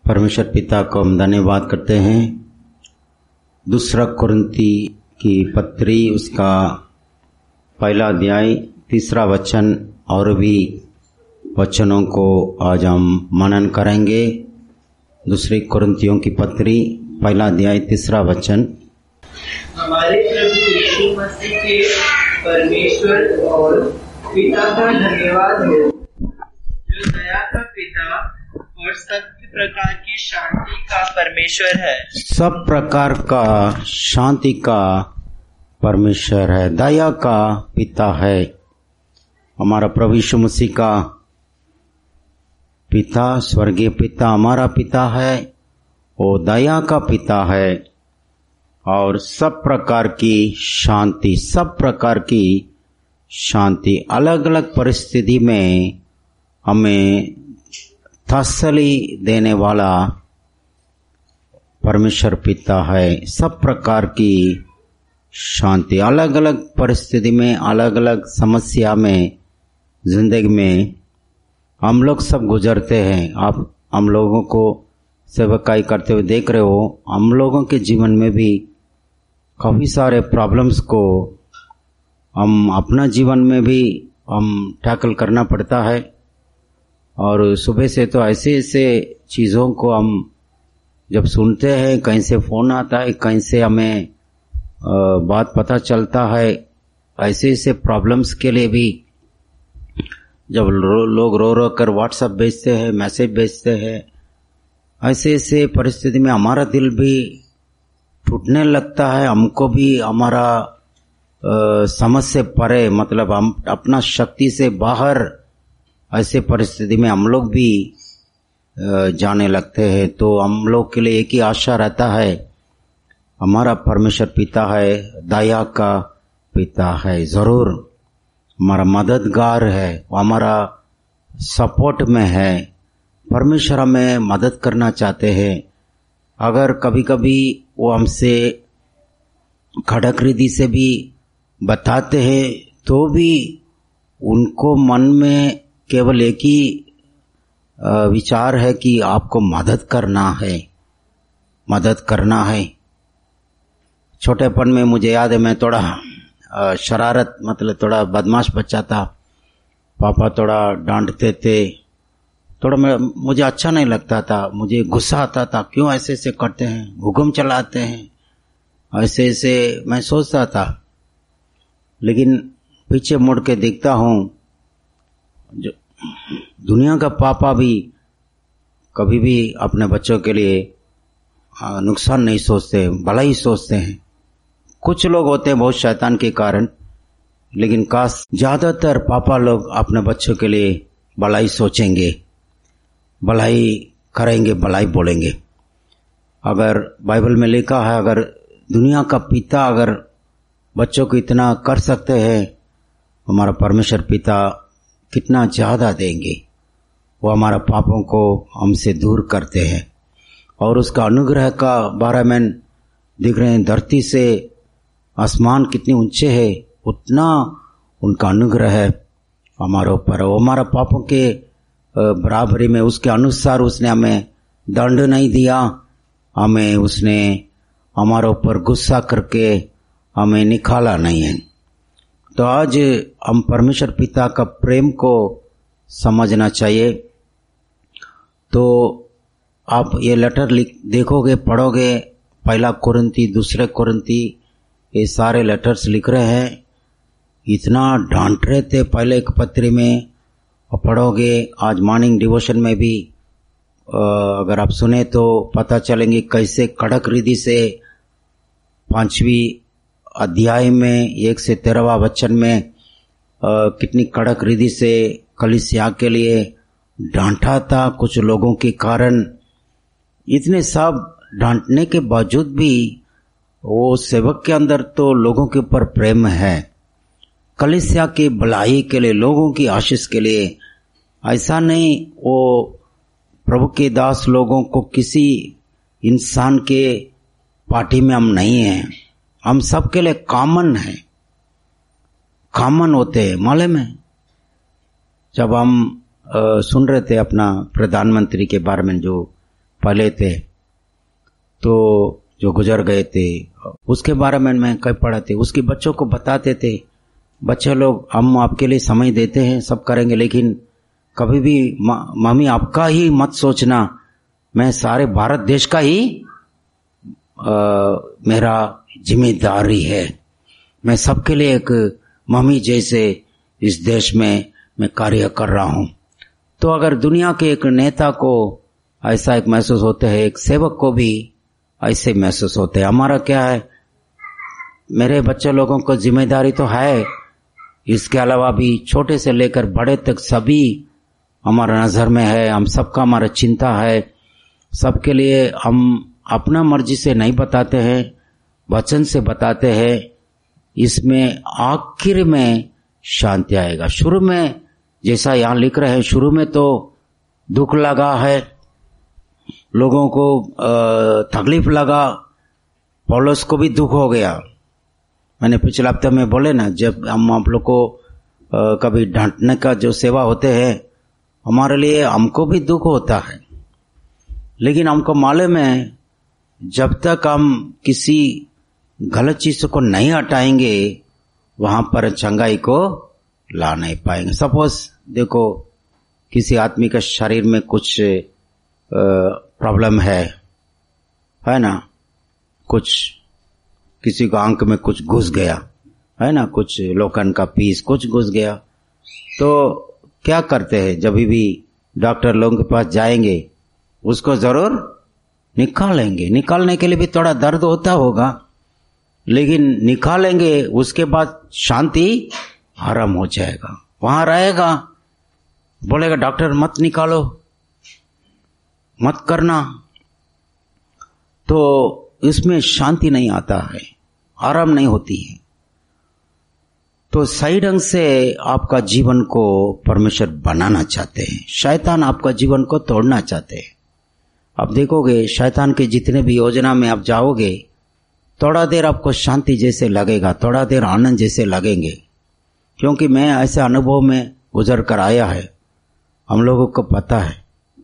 परमेश्वर पिता को हम धन्यवाद करते हैं। दूसरा कुरिन्ती की पत्री उसका पहला अध्याय 3 वचन और भी वचनों को आज हम मनन करेंगे। दूसरी कुरिन्तियों की पत्री पहला अध्याय 3 वचन। हमारे प्रभु यीशु मसीह के परमेश्वर और पिता का धन्यवाद हो, जो दया का पिता और सब प्रकार की शांति का परमेश्वर है। सब प्रकार का शांति का परमेश्वर है, दया का पिता है। हमारा प्रभु यीशु मसीह का पिता, स्वर्गीय पिता हमारा पिता है, वो दया का पिता है और सब प्रकार की शांति, सब प्रकार की शांति, अलग अलग परिस्थिति में हमें तसल्ली देने वाला परमेश्वर पिता है। सब प्रकार की शांति, अलग अलग परिस्थिति में, अलग अलग समस्या में, जिंदगी में हम लोग सब गुजरते हैं। आप हम लोगों को सेवकाई करते हुए देख रहे हो। हम लोगों के जीवन में भी काफ़ी सारे प्रॉब्लम्स को हम अपना जीवन में भी हम टैकल करना पड़ता है। और सुबह से तो ऐसे ऐसे चीज़ों को हम जब सुनते हैं, कहीं से फ़ोन आता है, कहीं से हमें बात पता चलता है, ऐसे ऐसे प्रॉब्लम्स के लिए भी जब लोग रो रो कर व्हाट्सएप भेजते हैं, मैसेज भेजते हैं, ऐसे ऐसे परिस्थिति में हमारा दिल भी टूटने लगता है। हमको भी हमारा समझ से परे, मतलब हम अपना शक्ति से बाहर ऐसे परिस्थिति में हम लोग भी जाने लगते हैं। तो हम लोग के लिए एक ही आशा रहता है, हमारा परमेश्वर पिता है, दया का पिता है, ज़रूर हमारा मददगार है, हमारा सपोर्ट में है। परमेश्वर हमें मदद करना चाहते हैं। अगर कभी कभी वो हमसे खड़क रीति से भी बताते हैं तो भी उनको मन में केवल एक ही विचार है कि आपको मदद करना है, मदद करना है। छोटेपन में मुझे याद है, मैं थोड़ा शरारत, मतलब थोड़ा बदमाश बच्चा था। पापा थोड़ा डांटते थे, थोड़ा मुझे अच्छा नहीं लगता था, मुझे गुस्सा आता था, क्यों ऐसे ऐसे करते हैं, हुक्म चलाते हैं, ऐसे ऐसे मैं सोचता था। लेकिन पीछे मुड़ के देखता हूँ, जो दुनिया का पापा भी कभी भी अपने बच्चों के लिए नुकसान नहीं सोचते, भला ही सोचते हैं। कुछ लोग होते हैं बहुत शैतान के कारण, लेकिन काश ज्यादातर पापा लोग अपने बच्चों के लिए भलाई सोचेंगे, भलाई करेंगे, भलाई बोलेंगे। अगर बाइबल में लिखा है, अगर दुनिया का पिता अगर बच्चों को इतना कर सकते हैं, हमारा परमेश्वर पिता कितना ज्यादा देंगे। वो हमारा पापों को हमसे दूर करते हैं और उसका अनुग्रह का बारे में दिख रहे हैं। धरती से आसमान कितने ऊंचे है, उतना उनका अनुग्रह है हमारे ऊपर। वो हमारा पापों के बराबरी में, उसके अनुसार उसने हमें दंड नहीं दिया, हमें उसने हमारे ऊपर गुस्सा करके हमें निकाला नहीं है। तो आज हम परमेश्वर पिता का प्रेम को समझना चाहिए। तो आप ये लेटर देखोगे, पढ़ोगे, पहला कुरिन्ती, दूसरे कुरिन्ती, ये सारे लेटर्स लिख रहे हैं। इतना डांट रहे थे पहले एक पत्री में, और पढ़ोगे आज मॉर्निंग डिवोशन में भी अगर आप सुने तो पता चलेंगे कैसे कड़क रीति से 5वीं अध्याय में 1 से 13वां वचन में कितनी कड़क रीति से कलीसिया के लिए डांटा था कुछ लोगों के कारण। इतने सब डांटने के बावजूद भी वो सेवक के अंदर तो लोगों के ऊपर प्रेम है, कलीसिया की भलाई के लिए, लोगों की आशीष के लिए। ऐसा नहीं वो प्रभु के दास लोगों को किसी इंसान के पार्टी में हम नहीं हैं, हम सबके लिए कॉमन है, कॉमन होते हैं। मालूम है, जब हम सुन रहे थे अपना प्रधानमंत्री के बारे में जो पहले थे तो जो गुजर गए थे, उसके बारे में मैं कई पढ़ा थे, उसके बच्चों को बताते थे, बच्चे लोग हम आपके लिए समय देते हैं, सब करेंगे, लेकिन कभी भी मम्मी आपका ही मत सोचना, मैं सारे भारत देश का ही मेरा जिम्मेदारी है, मैं सबके लिए एक मम्मी जैसे इस देश में मैं कार्य कर रहा हूं। तो अगर दुनिया के एक नेता को ऐसा एक महसूस होता है, एक सेवक को भी ऐसे महसूस होते हैं। हमारा क्या है, मेरे बच्चे लोगों को जिम्मेदारी तो है, इसके अलावा भी छोटे से लेकर बड़े तक सभी हमारा नजर में है, हम सबका हमारा चिंता है, सबके लिए हम अपना मर्जी से नहीं बताते हैं, वचन से बताते हैं। इसमें आखिर में शांति आएगा। शुरू में जैसा यहाँ लिख रहे हैं, शुरू में तो दुख लगा है, लोगों को तकलीफ लगा, पौलुस को भी दुख हो गया। मैंने पिछले हफ्ते में बोले ना, जब हम आप लोग को कभी डांटने का जो सेवा होते हैं, हमारे लिए हमको भी दुख होता है, लेकिन हमको मालूम है जब तक हम किसी गलत चीज को नहीं हटाएंगे वहां पर चंगाई को ला नहीं पाएंगे। सपोज देखो किसी आदमी का शरीर में कुछ प्रॉब्लम है ना, कुछ किसी को आंख में कुछ घुस गया है ना, कुछ लोखंड का पीस कुछ घुस गया, तो क्या करते हैं, जब भी डॉक्टर लोगों के पास जाएंगे उसको जरूर निकालेंगे। निकालने के लिए भी थोड़ा दर्द होता होगा, लेकिन निकालेंगे, उसके बाद शांति आराम हो जाएगा, वहां रहेगा। बोलेगा डॉक्टर मत निकालो, मत करना, तो इसमें शांति नहीं आता है, आराम नहीं होती है। तो सही ढंग से आपका जीवन को परमेश्वर बनाना चाहते हैं, शैतान आपका जीवन को तोड़ना चाहते हैं। आप देखोगे शैतान के जितने भी योजना में आप जाओगे, थोड़ा देर आपको शांति जैसे लगेगा, थोड़ा देर आनंद जैसे लगेंगे, क्योंकि मैं ऐसे अनुभव में गुजर कर आया है, हम लोगों को पता है।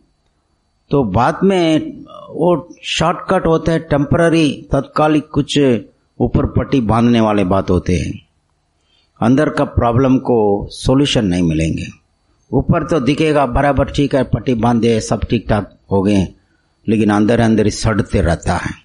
तो बाद में वो शॉर्टकट होते हैं, टेम्पररी, तत्कालिक कुछ ऊपर पट्टी बांधने वाले बात होते हैं, अंदर का प्रॉब्लम को सॉल्यूशन नहीं मिलेंगे। ऊपर तो दिखेगा बराबर ठीक है, पट्टी बांध दे, सब ठीक ठाक हो गए, लेकिन अंदर अंदर ही सड़ते रहता है।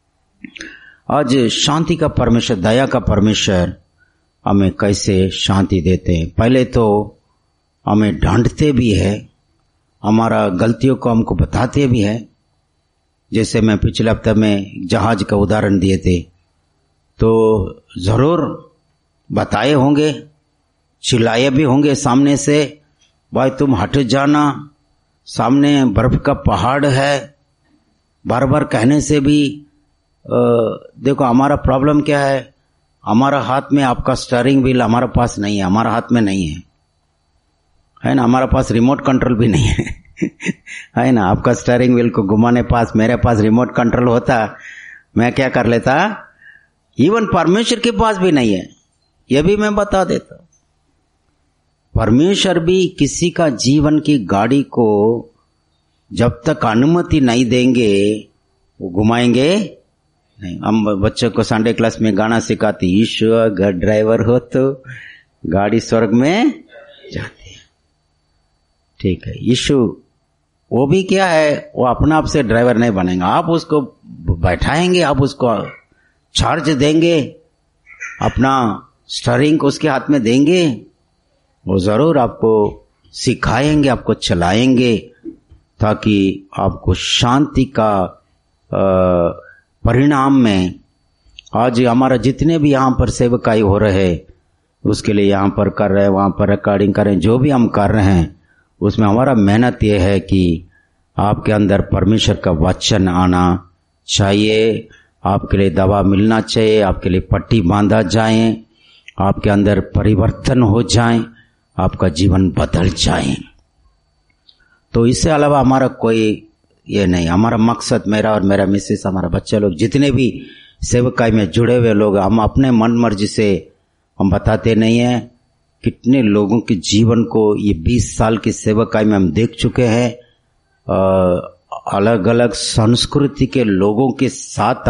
आज शांति का परमेश्वर, दया का परमेश्वर हमें कैसे शांति देते हैं। पहले तो हमें डांटते भी है, हमारा गलतियों को हमको बताते भी है। जैसे मैं पिछले हफ्ते में जहाज का उदाहरण दिए थे, तो जरूर बताए होंगे, चिल्लाए भी होंगे सामने से, भाई तुम हट जाना, सामने बर्फ का पहाड़ है। बार बार कहने से भी देखो हमारा प्रॉब्लम क्या है, हमारा हाथ में आपका स्टीयरिंग व्हील हमारा पास नहीं है, हमारा हाथ में नहीं है ना, हमारा पास रिमोट कंट्रोल भी नहीं है है ना। आपका स्टीयरिंग व्हील को घुमाने पास, मेरे पास रिमोट कंट्रोल होता, मैं क्या कर लेता। इवन परमेश्वर के पास भी नहीं है, यह भी मैं बता देता। परमेश्वर भी किसी का जीवन की गाड़ी को जब तक अनुमति नहीं देंगे वो घुमाएंगे नहीं। हम बच्चों को संडे क्लास में गाना सिखाते, ईश्वर अगर ड्राइवर हो तो गाड़ी स्वर्ग में जाती है। ठीक है, यीशु वो भी क्या है, वो अपना आप से ड्राइवर नहीं बनेगा, आप उसको बैठाएंगे, आप उसको चार्ज देंगे, अपना स्टीयरिंग उसके हाथ में देंगे, वो जरूर आपको सिखाएंगे, आपको चलाएंगे, ताकि आपको शांति का परिणाम में। आज हमारा जितने भी यहाँ पर सेवकाई हो रहे हैं, उसके लिए यहाँ पर कर रहे हैं, वहाँ पर रिकॉर्डिंग कर रहे हैं, जो भी हम कर रहे हैं उसमें हमारा मेहनत ये है कि आपके अंदर परमेश्वर का वचन आना चाहिए, आपके लिए दवा मिलना चाहिए, आपके लिए पट्टी बांधा जाए, आपके अंदर परिवर्तन हो जाए, आपका जीवन बदल जाए। तो इससे अलावा हमारा कोई ये नहीं। हमारा मकसद, मेरा और मेरा मिसेस, हमारा बच्चा लोग, जितने भी सेवकाई में जुड़े हुए लोग, हम अपने मन मर्जी से हम बताते नहीं हैं। कितने लोगों के जीवन को ये 20 साल की सेवकाई में हम देख चुके हैं। अलग अलग संस्कृति के लोगों के साथ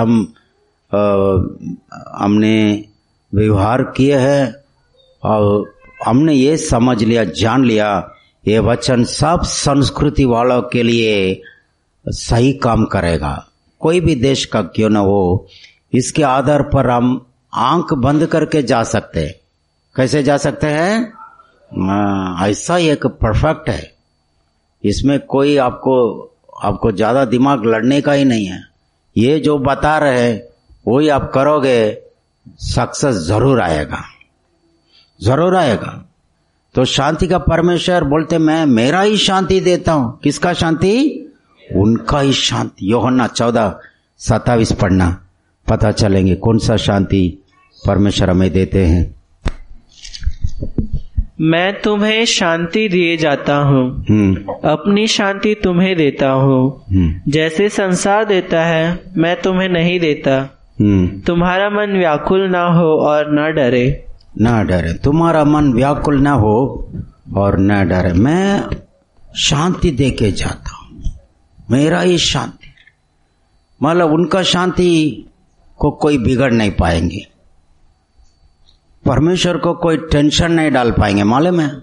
हमने व्यवहार किए हैं और हमने ये समझ लिया, जान लिया, ये वचन सब संस्कृति वालों के लिए सही काम करेगा, कोई भी देश का क्यों न हो। इसके आधार पर हम आंख बंद करके जा सकते हैं। कैसे जा सकते हैं? ऐसा एक परफेक्ट है, इसमें कोई आपको ज्यादा दिमाग लड़ने का ही नहीं है। ये जो बता रहे हैं वही आप करोगे, सक्सेस जरूर आएगा, जरूर आएगा। तो शांति का परमेश्वर बोलते मैं मेरा ही शांति देता हूं। किसका शांति? उनका ही शांति। यूहन्ना 14:27 पढ़ना, पता चलेंगे कौन सा शांति परमेश्वर हमें देते हैं। मैं तुम्हें शांति दिए जाता हूँ, अपनी शांति तुम्हें देता हूँ। जैसे संसार देता है मैं तुम्हें नहीं देता। तुम्हारा मन व्याकुल ना हो और न डरे। ना डरे, तुम्हारा मन व्याकुल ना हो और न डरे। मैं शांति दे के जाता हूँ, मेरा ही शांति। मतलब उनका शांति को कोई बिगड़ नहीं पाएंगे, परमेश्वर को कोई टेंशन नहीं डाल पाएंगे। मालूम है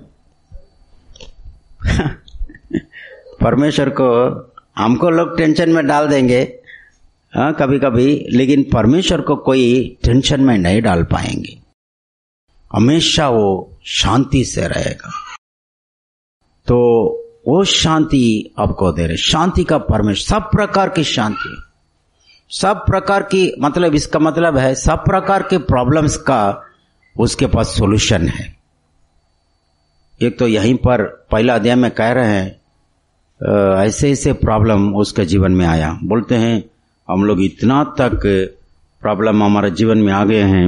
परमेश्वर को हमको लोग टेंशन में डाल देंगे कभी कभी, लेकिन परमेश्वर को कोई टेंशन में नहीं डाल पाएंगे। हमेशा वो शांति से रहेगा। तो वो शांति आपको दे रहे। शांति का परमेश्वर, सब प्रकार की शांति, सब प्रकार की, मतलब इसका मतलब है सब प्रकार के प्रॉब्लम्स का उसके पास सॉल्यूशन है। एक तो यहीं पर पहला अध्याय में कह रहे हैं ऐसे ऐसे प्रॉब्लम उसके जीवन में आया। बोलते हैं हम लोग इतना तक प्रॉब्लम हमारे जीवन में आ गए हैं।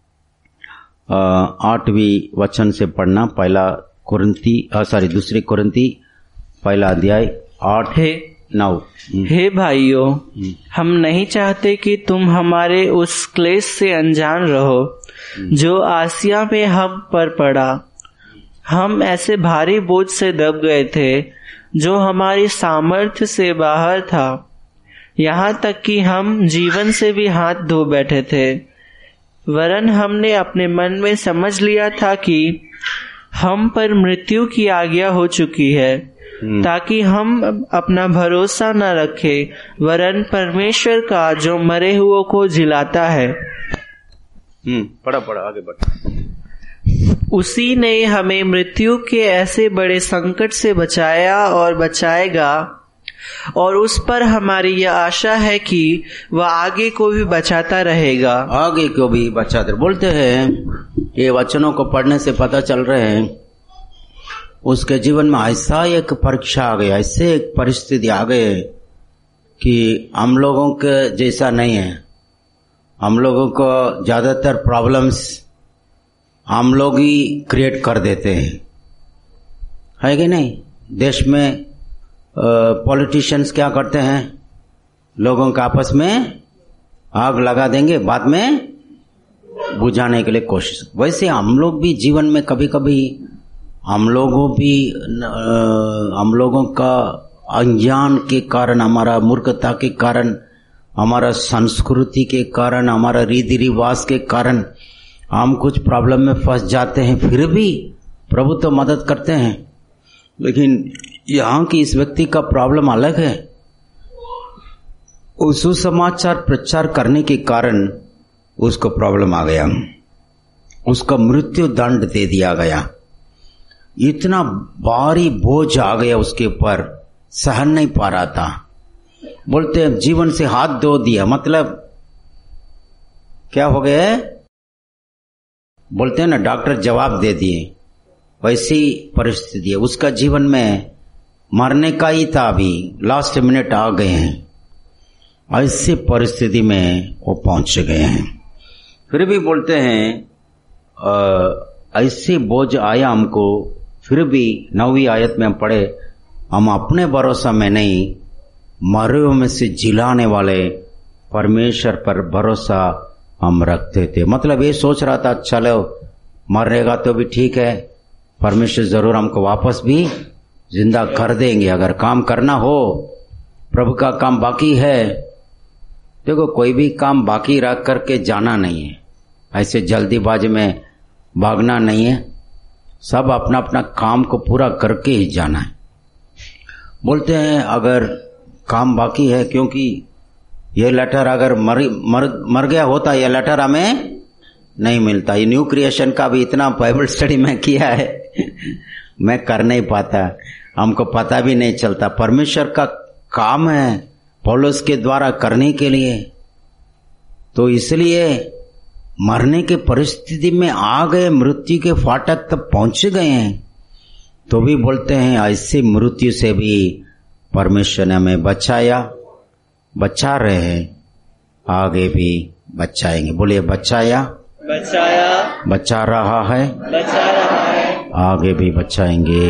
8वीं वचन से पढ़ना, दूसरी कुरिन्ती पहला अध्याय 8-9। हे भाइयों, हम नहीं चाहते कि तुम हमारे उस क्लेश से अनजान रहो जो आसिया में हम पर पड़ा। हम ऐसे भारी बोझ से दब गए थे जो हमारी सामर्थ्य से बाहर था, यहाँ तक कि हम जीवन से भी हाथ धो बैठे थे। वरन हमने अपने मन में समझ लिया था कि हम पर मृत्यु की आज्ञा हो चुकी है, ताकि हम अपना भरोसा न रखें वरन परमेश्वर का जो मरे हुओं को जिलाता है। पढ़ा आगे बढ़। उसी ने हमें मृत्यु के ऐसे बड़े संकट से बचाया और बचाएगा, और उस पर हमारी यह आशा है कि वह आगे को भी बचाता रहेगा। आगे को भी बचाते। बोलते हैं ये वचनों को पढ़ने से पता चल रहे हैं उसके जीवन में ऐसा एक परीक्षा आ गया, ऐसे एक परिस्थिति आ गए कि हम लोगों के जैसा नहीं है। हम लोगों को ज्यादातर प्रॉब्लम्स हम लोग ही क्रिएट कर देते हैं, है कि नहीं? देश में पॉलिटिशियंस क्या करते हैं? लोगों का आपस में आग लगा देंगे, बाद में बुझाने के लिए कोशिश। वैसे हम लोग भी जीवन में कभी कभी हम लोगों का अज्ञान के कारण, हमारा मूर्खता के कारण, हमारा संस्कृति के कारण, हमारा रीति रिवाज के कारण हम कुछ प्रॉब्लम में फंस जाते हैं। फिर भी प्रभु तो मदद करते हैं, लेकिन यहाँ की इस व्यक्ति का प्रॉब्लम अलग है। सुसमाचार प्रचार करने के कारण उसको प्रॉब्लम आ गया, उसका मृत्यु दंड दे दिया गया। इतना भारी बोझ आ गया उसके ऊपर, सहन नहीं पा रहा था। बोलते हैं जीवन से हाथ धो दिया, मतलब क्या हो गया? बोलते हैं ना डॉक्टर जवाब दे दिए, वैसी परिस्थिति है। उसका जीवन में मरने का ही था, अभी लास्ट मिनट आ गए हैं, ऐसी परिस्थिति में वो पहुंच गए हैं। फिर भी बोलते हैं ऐसे बोझ आया हमको, फिर भी 9वीं आयत में हम पढ़े, हम अपने भरोसा में नहीं, मरे हुए में से जिलाने वाले परमेश्वर पर भरोसा हम रखते थे। मतलब ये सोच रहा था चलो मरेगा तो भी ठीक है, परमेश्वर जरूर हमको वापस भी जिंदा कर देंगे। अगर काम करना हो प्रभु का काम बाकी है। देखो कोई भी काम बाकी रख करके जाना नहीं है, ऐसे जल्दीबाजी में भागना नहीं है, सब अपना अपना काम को पूरा करके ही जाना है। बोलते हैं अगर काम बाकी है, क्योंकि ये लेटर अगर मर गया होता, ये लेटर हमें नहीं मिलता। ये न्यू क्रिएशन का भी इतना बाइबल स्टडी में किया है मैं कर नहीं पाता, हमको पता भी नहीं चलता। परमेश्वर का काम है पौलुस के द्वारा करने के लिए, तो इसलिए मरने की परिस्थिति में आ गए, मृत्यु के फाटक तक पहुंच गए हैं, तो भी बोलते हैं ऐसी मृत्यु से भी परमेश्वर ने हमें बचा रहे हैं, आगे भी बचाएंगे। बोलिए बचाया, बचा रहा है, आगे भी बचाएंगे,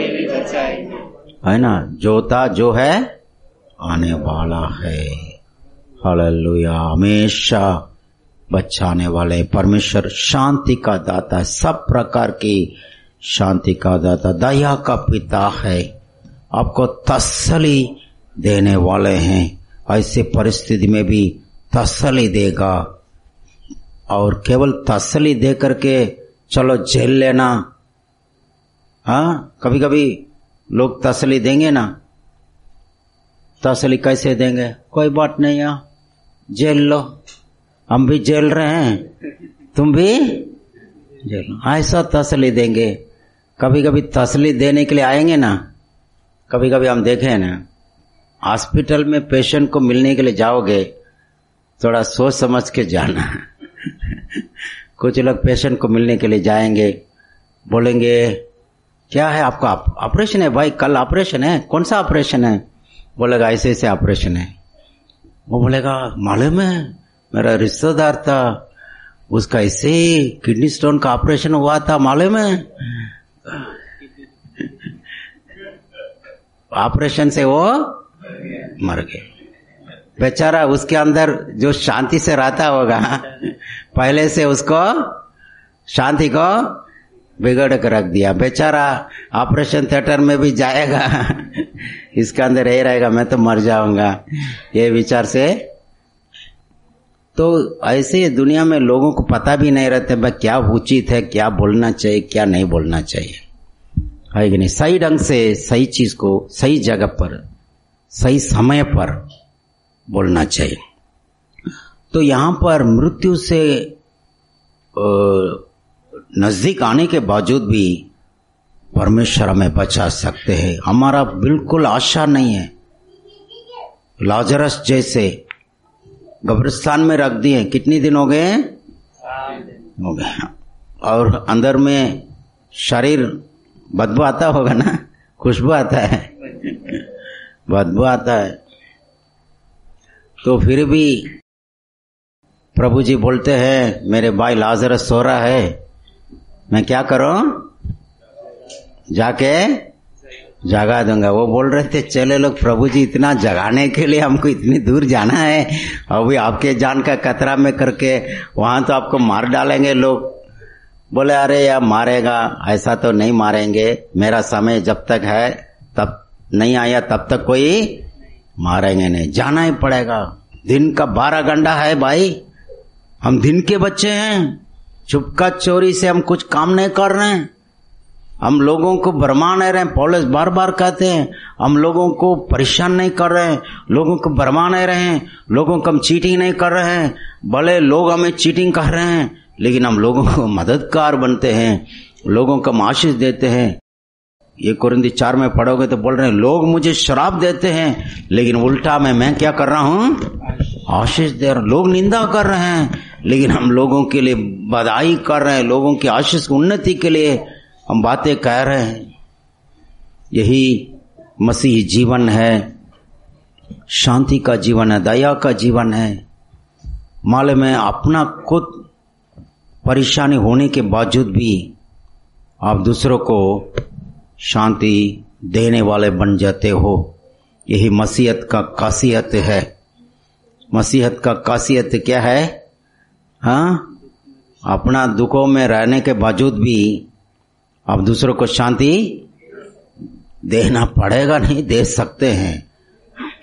है ना। जोता जो है आने वाला है। हालेलुया। हमेशा बचाने वाले परमेश्वर शांति का दाता है, सब प्रकार की शांति का दाता, दया का पिता है, आपको तसल्ली देने वाले हैं। ऐसी परिस्थिति में भी तसल्ली देगा, और केवल तसल्ली दे करके चलो झेल लेना। हाँ, कभी कभी लोग तसल्ली देंगे ना, तसल्ली कैसे देंगे, कोई बात नहीं है, झेल लो, हम भी झेल रहे हैं, तुम भी झेल लो, ऐसा तसल्ली देंगे। कभी कभी तसल्ली देने के लिए आएंगे ना, कभी कभी हम देखें ना, हॉस्पिटल में पेशेंट को मिलने के लिए जाओगे, थोड़ा सोच समझ के जाना कुछ लोग पेशेंट को मिलने के लिए जाएंगे, बोलेंगे क्या है आपका, ऑपरेशन है भाई, कल ऑपरेशन है, कौन सा ऑपरेशन है, बोलेगा ऐसे ऐसे ऑपरेशन है। वो बोलेगा मालूम है मेरा रिश्तेदार था, उसका ऐसे किडनी स्टोन का ऑपरेशन हुआ था, मालूम है। ऑपरेशन से वो मर गए बेचारा। उसके अंदर जो शांति से रहता होगा, पहले से उसको शांति को बिगड़ कर रख दिया बेचारा। ऑपरेशन थिएटर में भी जाएगा, इसके अंदर यही रहेगा मैं तो मर जाऊंगा, ये विचार से। तो ऐसे दुनिया में लोगों को पता भी नहीं रहता भाई क्या उचित है, क्या बोलना चाहिए, क्या नहीं बोलना चाहिए, है कि नहीं। सही ढंग से सही चीज को सही जगह पर सही समय पर बोलना चाहिए। तो यहां पर मृत्यु से नजदीक आने के बावजूद भी परमेश्वर हमें बचा सकते हैं। हमारा बिल्कुल आशा नहीं है। लाजरस जैसे कब्रिस्तान में रख दिए, कितने दिन हो गए, और अंदर में शरीर बदबू आता होगा ना, खुशबू आता है, बदबू आता है। तो फिर भी प्रभु जी बोलते हैं मेरे भाई लाजरस सो रहा है, मैं क्या करूं, जाके जगा दूंगा। वो बोल रहे थे चले लोग, प्रभु जी इतना जगाने के लिए हमको इतनी दूर जाना है, अभी आपके जान का खतरा में करके वहां तो आपको मार डालेंगे लोग। बोले अरे यार मारेगा, ऐसा तो नहीं मारेंगे, मेरा समय जब तक है तब नहीं आया तब तक कोई मारेंगे नहीं, जाना ही पड़ेगा। दिन का 12 घंटा है भाई, हम दिन के बच्चे हैं, चुपका चोरी से हम कुछ काम नहीं कर रहे हैं, हम लोगों को भरमा नहीं रहे हैं। पौलुस बार बार कहते हैं हम लोगों को परेशान नहीं कर रहे हैं, लोगों को भरमा नहीं रहे हैं, लोगों को हम चीटिंग नहीं कर रहे हैं। भले लोग हमें चीटिंग कर रहे हैं लेकिन हम लोगों को मददगार बनते हैं, लोगों को हम आशीष देते हैं। ये कुरिन्थी 4 में पढ़ोगे तो बोल रहे हैं लोग मुझे श्राप देते हैं लेकिन उल्टा मैं क्या कर रहा हूं, आशीष दे रहा हूं। लोग निंदा कर रहे हैं लेकिन हम लोगों के लिए बधाई कर रहे हैं, लोगों की आशीष उन्नति के लिए हम बातें कह रहे हैं। यही मसीह जीवन है, शांति का जीवन है, दया का जीवन है। मालूम है अपना खुद परेशानी होने के बावजूद भी आप दूसरों को शांति देने वाले बन जाते हो। यही मसीहत का खासियत है। मसीहत का खासियत क्या है, हाँ, अपना दुखों में रहने के बावजूद भी आप दूसरों को शांति देना पड़ेगा, नहीं दे सकते हैं।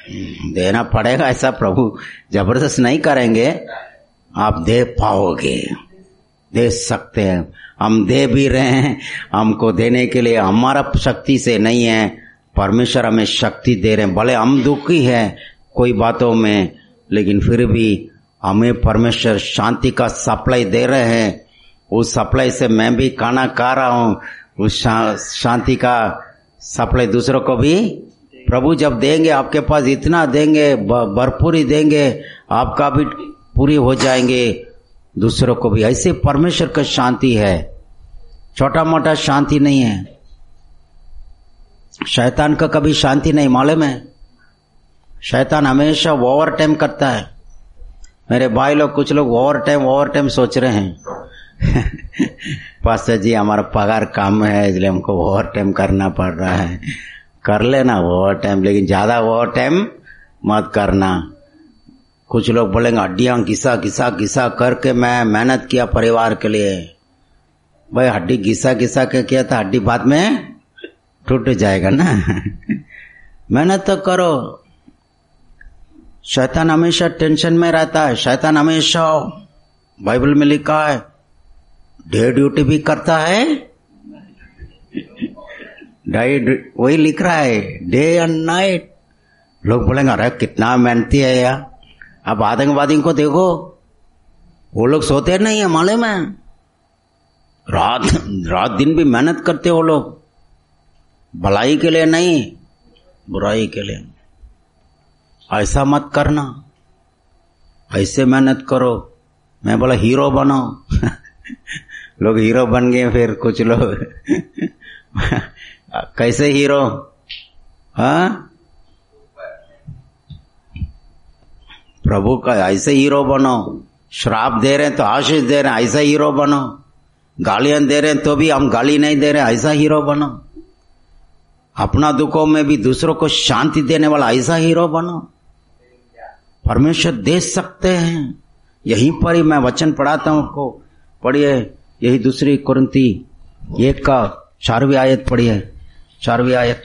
देना पड़ेगा, ऐसा प्रभु जबरदस्त नहीं करेंगे, आप दे पाओगे, दे सकते हैं। हम दे भी रहे हैं, हमको देने के लिए हमारा शक्ति से नहीं है, परमेश्वर हमें शक्ति दे रहे हैं। भले हम दुखी हैं कोई बातों में, लेकिन फिर भी हमें परमेश्वर शांति का सप्लाई दे रहे हैं। उस सप्लाई से मैं भी खाना खा रहा हूँ, उस शांति का सप्लाई दूसरों को भी प्रभु जब देंगे, आपके पास इतना देंगे, भरपूर ही देंगे, आपका भी पूरी हो जाएंगे, दूसरों को भी। ऐसे परमेश्वर का शांति है, छोटा मोटा शांति नहीं है। शैतान का कभी शांति नहीं, मालूम है? शैतान हमेशा ओवर टाइम करता है। मेरे भाई लोग, कुछ लोग ओवर टाइम सोच रहे हैं पास्टर जी हमारा पगार कम है इसलिए हमको ओवर टाइम करना पड़ रहा है। कर लेना ओवर टाइम, लेकिन ज्यादा ओवर टाइम मत करना। कुछ लोग बोलेंगे हड्डियां घिसा घिसा घिसा करके मैं मेहनत किया परिवार के लिए। भाई हड्डी घिसा घिसा के किया था, हड्डी बाद में टूट जाएगा ना मेहनत तो करो। शैतान हमेशा टेंशन में रहता है। शैतान हमेशा, बाइबल में लिखा है, डे ड्यूटी भी करता है, वही लिख रहा है, डे एंड नाइट। लोग बोलेंगे अरे कितना मेहनती है यार। अब आतंकवादियों को देखो, वो लोग सोते नहीं है, मालूम है? रात दिन भी मेहनत करते वो लोग, भलाई के लिए नहीं, बुराई के लिए। ऐसा मत करना, ऐसे मेहनत करो। मैं बोला हीरो बनो लोग हीरो बन गए, फिर कुछ लोग कैसे हीरो? हाँ, प्रभु का ऐसे हीरो बनो। श्राप दे रहे हैं तो आशीष दे रहे हैं, ऐसा हीरो बनो। गालियां दे रहे हैं तो भी हम गाली नहीं दे रहे, ऐसा हीरो बनो। अपना दुखों में भी दूसरों को शांति देने वाला ऐसा हीरो बनो। परमेश्वर दे सकते हैं। यहीं पर ही मैं वचन पढ़ाता हूं आपको, पढ़िए। यही 2 कुरिन्ती 1 का 4वीं आयत पढ़िए, 4वीं आयत,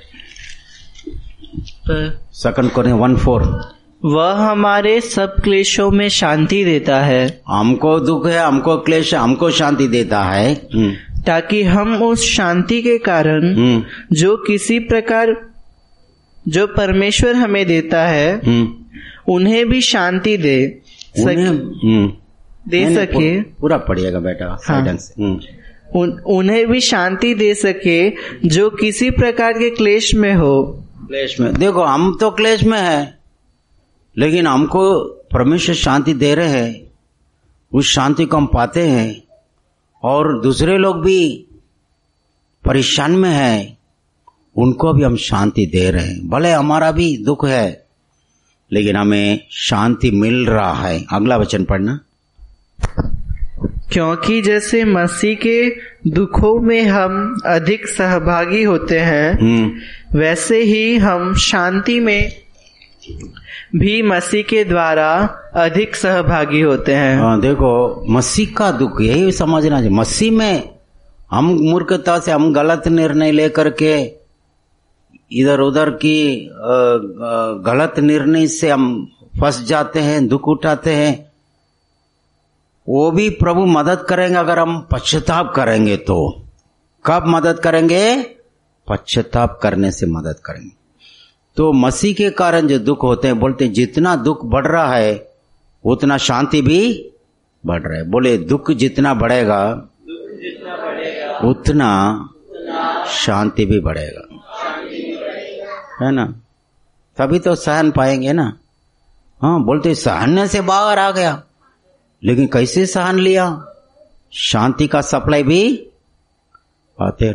2 कुरिन्ती 1:4। वह हमारे सब क्लेशों में शांति देता है। हमको दुख है, हमको क्लेश है, हमको शांति देता है, ताकि हम उस शांति के कारण जो किसी प्रकार जो परमेश्वर हमें देता है उन्हें भी शांति दे सके। पूरा पढ़िएगा बेटा। हाँ। उन्हें भी शांति दे सके जो किसी प्रकार के क्लेश में हो। क्लेश में देखो, हम तो क्लेश में है, लेकिन हमको परमेश्वर शांति दे रहे हैं। उस शांति को हम पाते हैं, और दूसरे लोग भी परेशान में हैं, उनको भी हम शांति दे रहे हैं। भले हमारा भी दुख है, लेकिन हमें शांति मिल रहा है। अगला वचन पढ़ना। क्योंकि जैसे मसीह के दुखों में हम अधिक सहभागी होते हैं, वैसे ही हम शांति में भी मसीह के द्वारा अधिक सहभागी होते हैं। हाँ, देखो मसीह का दुख यही समझना चाहिए। मसीह में हम मूर्खता से, हम गलत निर्णय लेकर के, इधर उधर की गलत निर्णय से हम फंस जाते हैं, दुख उठाते हैं। वो भी प्रभु मदद करेंगे अगर हम पश्चाताप करेंगे तो। कब मदद करेंगे? पश्चाताप करने से मदद करेंगे। तो मसीह के कारण जो दुख होते हैं, बोलते हैं जितना दुख बढ़ रहा है उतना शांति भी बढ़ रहा है। बोले दुख जितना बढ़ेगा उतना शांति भी बढ़ेगा, है ना? तभी तो सहन पाएंगे ना। हाँ, बोलते सहने से बाहर आ गया, लेकिन कैसे सहन लिया? शांति का सप्लाई भी आते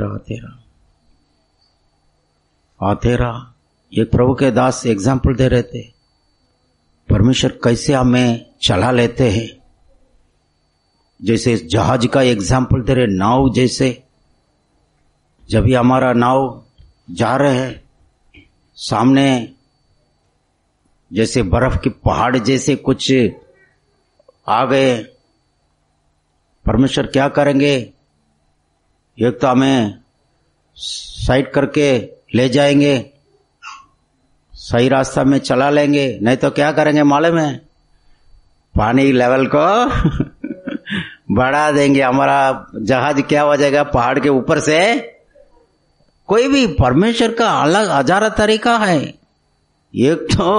रहा। ये प्रभु के दास एग्जाम्पल दे रहे थे, परमेश्वर कैसे हमें चला लेते हैं। जैसे जहाज का एग्जाम्पल दे रहे, नाव जैसे। जब भी हमारा नाव जा रहे हैं, सामने जैसे बर्फ की पहाड़ जैसे कुछ आ गए, परमेश्वर क्या करेंगे? एक तो हमें साइड करके ले जाएंगे, सही रास्ता में चला लेंगे, नहीं तो क्या करेंगे मालूम है, पानी लेवल को बढ़ा देंगे, हमारा जहाज क्या हो जाएगा पहाड़ के ऊपर से। कोई भी परमेश्वर का अलग हजारा तरीका है। एक तो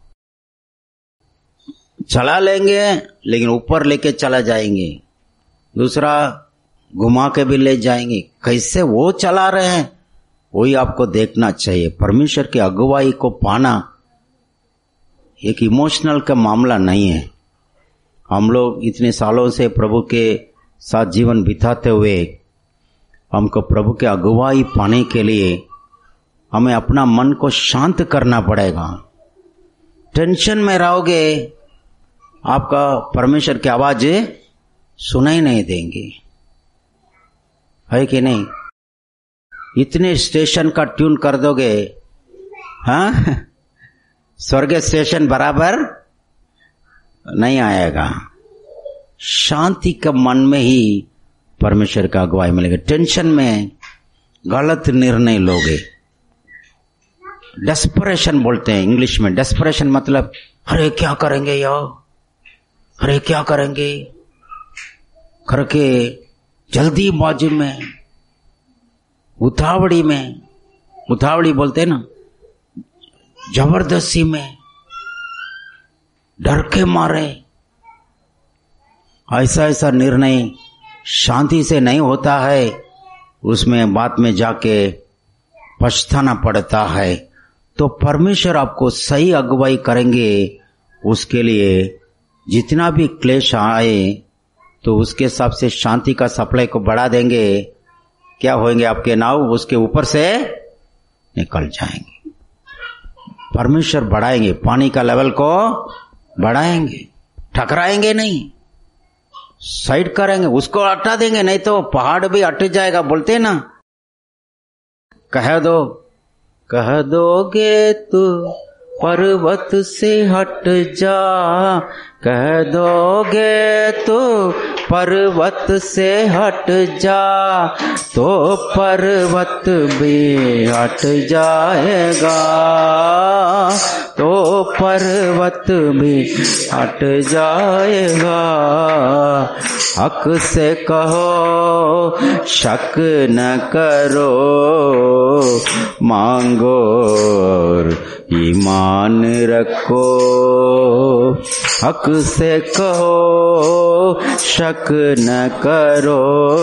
चला लेंगे लेकिन ऊपर लेके चला जाएंगे, दूसरा घुमा के भी ले जाएंगे। कैसे वो चला रहे हैं वही आपको देखना चाहिए। परमेश्वर की अगुवाई को पाना एक इमोशनल का मामला नहीं है। हम लोग इतने सालों से प्रभु के साथ जीवन बिताते हुए हमको प्रभु के अगुवाई पाने के लिए हमें अपना मन को शांत करना पड़ेगा। टेंशन में रहोगे आपका परमेश्वर की आवाज सुनाई नहीं देंगे, है कि नहीं। इतने स्टेशन का ट्यून कर दोगे, हाँ, स्वर्ग स्टेशन बराबर नहीं आएगा। शांति के मन में ही परमेश्वर का अगुवाई मिलेगा। टेंशन में गलत निर्णय लोगे। डेस्परेशन बोलते हैं इंग्लिश में। डेस्परेशन मतलब अरे क्या करेंगे यार, अरे क्या करेंगे करके जल्दीबाजी में, उतावड़ी में, उतावड़ी बोलते हैं ना, जबरदस्ती में, डर के मारे। ऐसा ऐसा निर्णय शांति से नहीं होता है, उसमें बाद में जाके पछताना पड़ता है। तो परमेश्वर आपको सही अगुवाई करेंगे। उसके लिए जितना भी क्लेश आए तो उसके हिसाब से शांति का सप्लाई को बढ़ा देंगे। क्या होंगे, आपके नाव उसके ऊपर से निकल जाएंगे। परमेश्वर बढ़ाएंगे, पानी का लेवल को बढ़ाएंगे, टकराएंगे नहीं, साइड करेंगे, उसको हटा देंगे, नहीं तो पहाड़ भी हट जाएगा। बोलते ना, कह दोगे तू पर्वत से हट जा, कह दोगे तो पर्वत से हट जा, तो पर्वत भी हट जाएगा, तो पर्वत भी हट जाएगा। हक से कहो शक न करो, मांगो और ईमान रखो। हक से कहो शक न करो,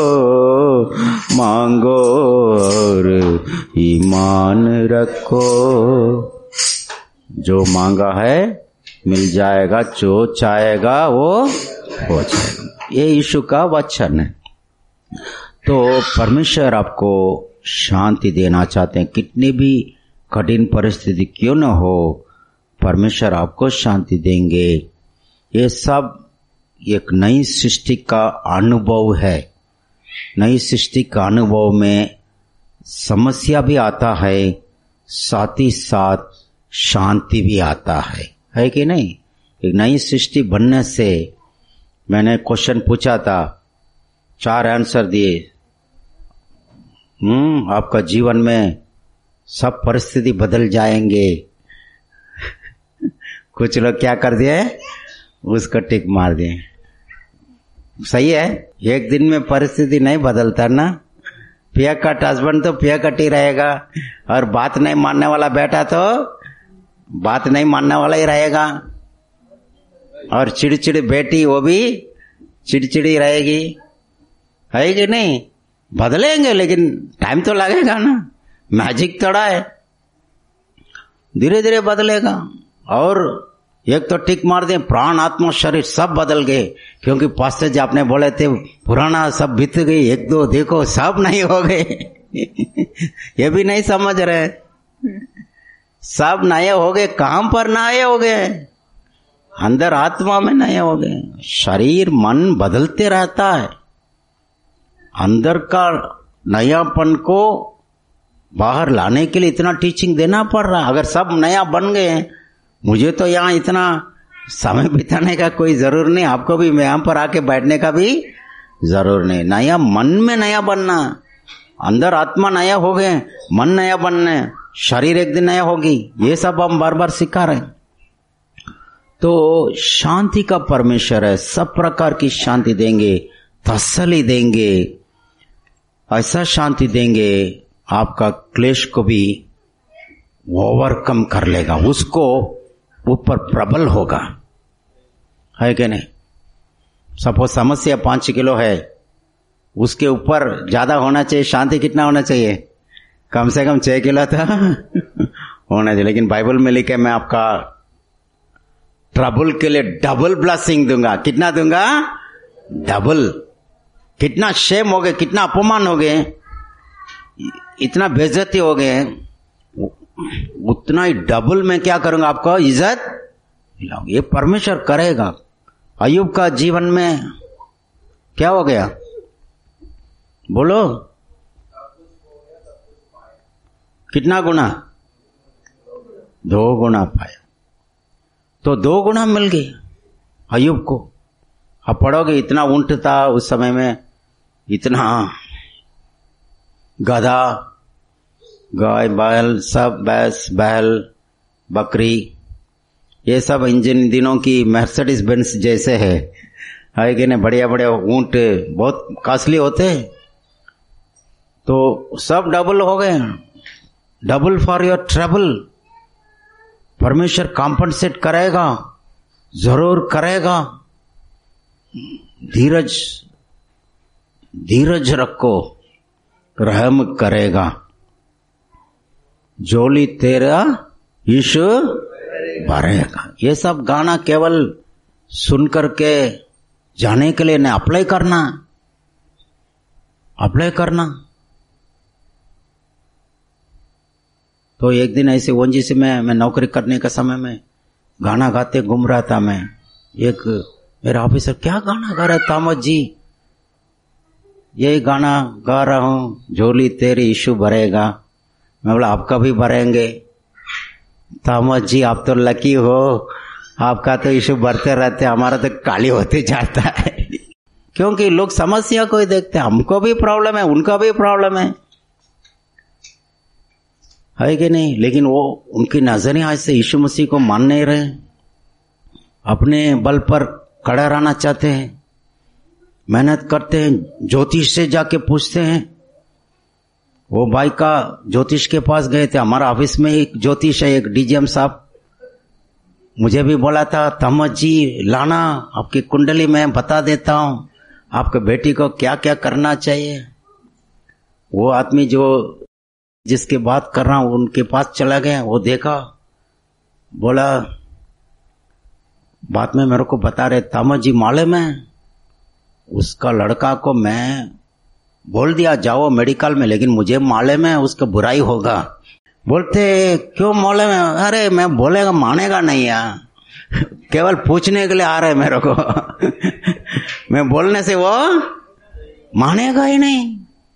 मांगो और ईमान रखो। जो मांगा है मिल जाएगा, जो चाहेगा वो हो जाएगा। ये यीशु का वचन है। तो परमेश्वर आपको शांति देना चाहते हैं। कितनी भी कठिन परिस्थिति क्यों न हो, परमेश्वर आपको शांति देंगे। ये सब एक नई सृष्टि का अनुभव है। नई सृष्टि का अनुभव में समस्या भी आता है, साथ ही साथ शांति भी आता है कि नहीं। एक नई सृष्टि बनने से, मैंने क्वेश्चन पूछा था, 4 आंसर दिए। आपका जीवन में सब परिस्थिति बदल जाएंगे। कुछ लोग क्या कर दिए, उसको टिक मार दिए। सही है, एक दिन में परिस्थिति नहीं बदलता ना। पिया कट हस्बैंड तो पिया कट ही रहेगा, और बात नहीं मानने वाला बेटा तो बात नहीं मानने वाला ही रहेगा, और चिड़चिड़ी बेटी वो भी चिड़चिड़ी रहेगी, है कि नहीं। बदलेंगे लेकिन टाइम तो लगेगा ना, मैजिक थोड़ा है, धीरे धीरे बदलेगा। और एक तो टिक मार दे, प्राण आत्मा शरीर सब बदल गए। क्योंकि पास्टर जी आपने बोले थे पुराना सब बीत गई, 1-2 देखो सब नहीं हो गए। ये भी नहीं समझ रहे, सब नए हो गए। कहां पर नए हो गए, अंदर आत्मा में नए हो गए। शरीर मन बदलते रहता है, अंदर का नयापन को बाहर लाने के लिए इतना टीचिंग देना पड़ रहा। अगर सब नया बन गए, मुझे तो यहाँ इतना समय बिताने का कोई जरूर नहीं, आपको भी यहाँ पर आके बैठने का भी जरूर नहीं। नया मन में नया बनना, अंदर आत्मा नया हो गए, मन नया बनना, शरीर एक दिन नया होगी, ये सब हम बार बार सिखा रहे हैं। तो शांति का परमेश्वर है, सब प्रकार की शांति देंगे, तसल्ली देंगे, ऐसा शांति देंगे आपका क्लेश को भी ओवरकम कर लेगा, उसको ऊपर प्रबल होगा, है कि नहीं। सपोज समस्या 5 किलो है, उसके ऊपर ज्यादा होना चाहिए, शांति कितना होना चाहिए, कम से कम 6 किलो था होना चाहिए। लेकिन बाइबल में लिखे मैं आपका ट्रबल के लिए डबल ब्लेसिंग दूंगा। कितना दूंगा? डबल। कितना शेम हो गए, कितना अपमान हो गए, इतना बेइज्जती हो गए, उतना ही डबल में क्या करूंगा, आपको इज्जत दिलाऊंगा। ये परमेश्वर करेगा। अय्यूब का जीवन में क्या हो गया, बोलो, कितना गुना? 2 गुना पाया। तो 2 गुना मिल गई अय्यूब को। अब पढ़ोगे, इतना ऊंट था उस समय में, इतना गधा, गाय बैल सब, भैंस बैल बकरी, ये सब इंजन दिनों की मर्सिडीज बेंज जैसे है कि नहीं। बढ़िया बढ़िया ऊंट बहुत कॉस्टली होते हैं, तो सब डबल हो गए, डबल फॉर योर ट्रबल। परमेश्वर कॉम्पनसेट करेगा, जरूर करेगा। धीरज धीरज रखो, रहम करेगा। जोली तेरा यीशु भरेगा। ये सब गाना केवल सुन करके जाने के लिए नहीं, अप्लाई करना, अप्लाई करना। तो एक दिन ऐसे ओएनजीसी में मैं नौकरी करने के समय में गाना गाते घूम रहा था मैं। एक मेरा ऑफिसर, क्या गाना गा रहा है तामद जी? यही गाना गा रहा हूं, झोली तेरी यीशु भरेगा। मैं बोला, आपका भी भरेंगे तामद जी, आप तो लकी हो, आपका तो यीशु भरते रहते, हमारा तो काली होते जाता है। क्योंकि लोग समस्या को ही देखते हैं, हमको भी प्रॉब्लम है, उनका भी प्रॉब्लम है कि नहीं। लेकिन वो उनकी नजरें आज से यीशु मसीह को मान नहीं रहे, अपने बल पर खड़ा रहना चाहते हैं, मेहनत करते हैं, ज्योतिष से जाके पूछते हैं। वो भाई का ज्योतिष के पास गए थे, हमारा ऑफिस में एक ज्योतिष है, एक डीजीएम साहब, मुझे भी बोला था, तमद जी लाना, आपकी कुंडली में बता देता हूं आपके बेटी को क्या क्या करना चाहिए। वो आदमी जो जिसके बात कर रहा हूं उनके पास चला गया, वो देखा, बोला, बाद में मेरे को बता रहे, तमद जी मालूम है, उसका लड़का को मैं बोल दिया जाओ मेडिकल में, लेकिन मुझे मालूम है उसका बुराई होगा। बोलते, क्यों मालूम है? अरे मैं बोलेगा मानेगा नहीं यार, केवल पूछने के लिए आ रहे मेरे को मैं बोलने से वो मानेगा ही नहीं,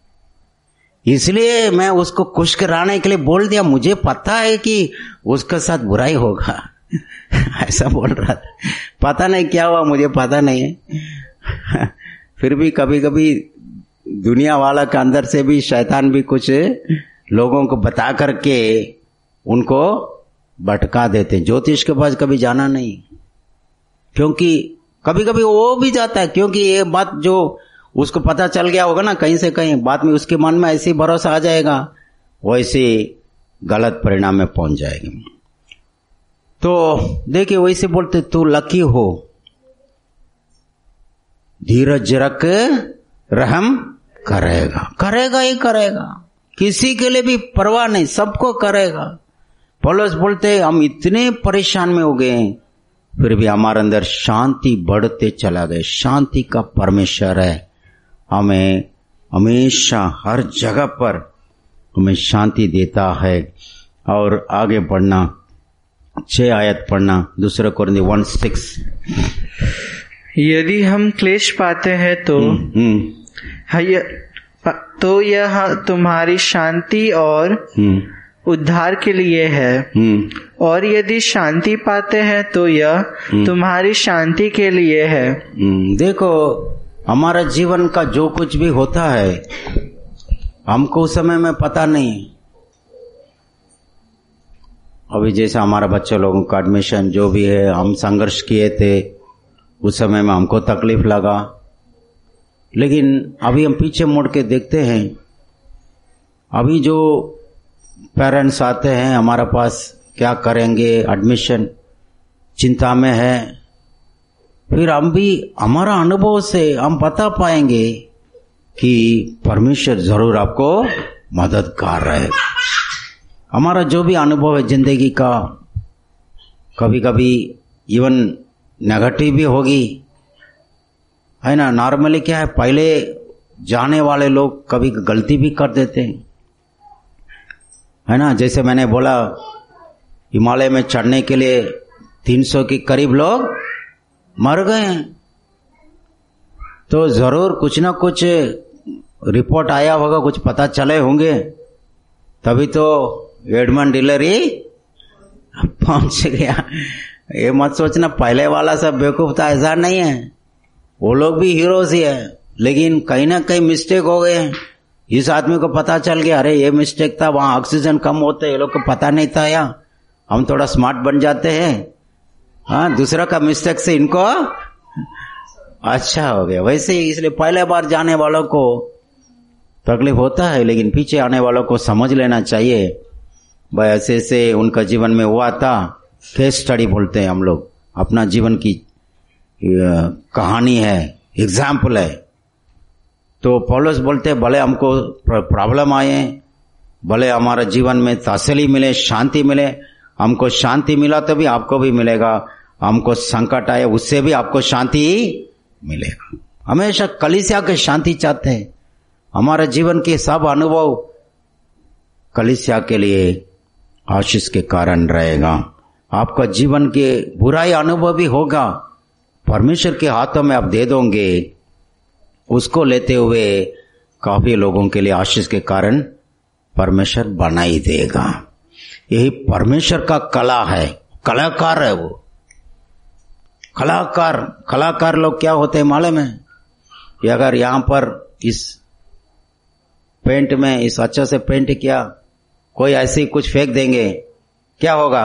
इसलिए मैं उसको खुश कराने के लिए बोल दिया, मुझे पता है कि उसके साथ बुराई होगा ऐसा बोल रहा था। पता नहीं क्या हुआ, मुझे पता नहीं है फिर भी कभी कभी दुनिया वाला के अंदर से भी शैतान भी कुछ लोगों को बता करके उनको भटका देते। ज्योतिष के पास कभी जाना नहीं, क्योंकि कभी कभी वो भी जाता है, क्योंकि ये बात जो उसको पता चल गया होगा ना कहीं से कहीं, बाद में उसके मन में ऐसे भरोसा आ जाएगा, वैसे गलत परिणाम में पहुंच जाएगा। तो देखिए, वैसे बोलते, तू लकी हो, धीरज रख, रहम करेगा, करेगा ही करेगा, किसी के लिए भी परवाह नहीं, सबको करेगा। पौलुस बोलते, हम इतने परेशान में हो गए, फिर भी हमारे अंदर शांति बढ़ते चला गया। शांति का परमेश्वर है, हमें हमेशा हर जगह पर हमें शांति देता है। और आगे बढ़ना, 6 आयत पढ़ना, 2 कोरिन्थियों 1:6। यदि हम क्लेश पाते हैं तो यह तुम्हारी शांति और उद्धार के लिए है, और यदि शांति पाते हैं तो यह तुम्हारी शांति के लिए है। देखो, हमारा जीवन का जो कुछ भी होता है हमको उस समय में पता नहीं, अभी जैसे हमारा बच्चे लोगों का एडमिशन जो भी है, हम संघर्ष किए थे, उस समय में हमको तकलीफ लगा, लेकिन अभी हम पीछे मुड़ के देखते हैं, अभी जो पेरेंट्स आते हैं हमारे पास, क्या करेंगे, एडमिशन चिंता में है, फिर हम भी हमारा अनुभव से हम बता पाएंगे कि परमेश्वर जरूर आपको मददगार है। हमारा जो भी अनुभव है जिंदगी का, कभी कभी इवन नेगेटिव भी होगी, है ना। नॉर्मली क्या है, पहले जाने वाले लोग कभी गलती भी कर देते हैं, है ना। जैसे मैंने बोला, हिमालय में चढ़ने के लिए 300 के करीब लोग मर गए हैं, तो जरूर कुछ ना कुछ रिपोर्ट आया होगा, कुछ पता चले होंगे, तभी तो एडमंड हिलरी पहुंच गया। ये मत सोचना पहले वाला सब बेवकूफ था, ऐसा नहीं है, वो लोग भी हीरोज ही है, लेकिन कहीं ना कहीं मिस्टेक हो गए हैं। इस आदमी को पता चल गया, अरे ये मिस्टेक था, वहां ऑक्सीजन कम होते, ये लोग को पता नहीं था, या हम थोड़ा स्मार्ट बन जाते हैं, हाँ, दूसरा का मिस्टेक से इनको अच्छा हो गया। वैसे ही इसलिए पहले बार जाने वालों को तकलीफ होता है, लेकिन पीछे आने वालों को समझ लेना चाहिए, भाई ऐसे ऐसे उनका जीवन में हुआ था। केस स्टडी बोलते हैं हम लोग, अपना जीवन की कहानी है, एग्जाम्पल है। तो पौलुस बोलते हैं, भले हमको प्रॉब्लम आए, भले हमारा जीवन में तसल्ली मिले, शांति मिले, हमको शांति मिला तो भी आपको भी मिलेगा, हमको संकट आए उससे भी आपको शांति मिलेगा। हमेशा कलीसिया के शांति चाहते हैं, हमारा जीवन के सब अनुभव कलीसिया के लिए आशीष के कारण रहेगा। आपका जीवन के बुराई अनुभव भी होगा, परमेश्वर के हाथों में आप दे दोगे, उसको लेते हुए काफी लोगों के लिए आशीष के कारण परमेश्वर बना ही देगा। यही परमेश्वर का कला है, कलाकार है वो। कलाकार लोग क्या होते हैं मालूम है? कि अगर यहां पर इस पेंट में इस अच्छा से पेंट किया, कोई ऐसे ही कुछ फेंक देंगे, क्या होगा?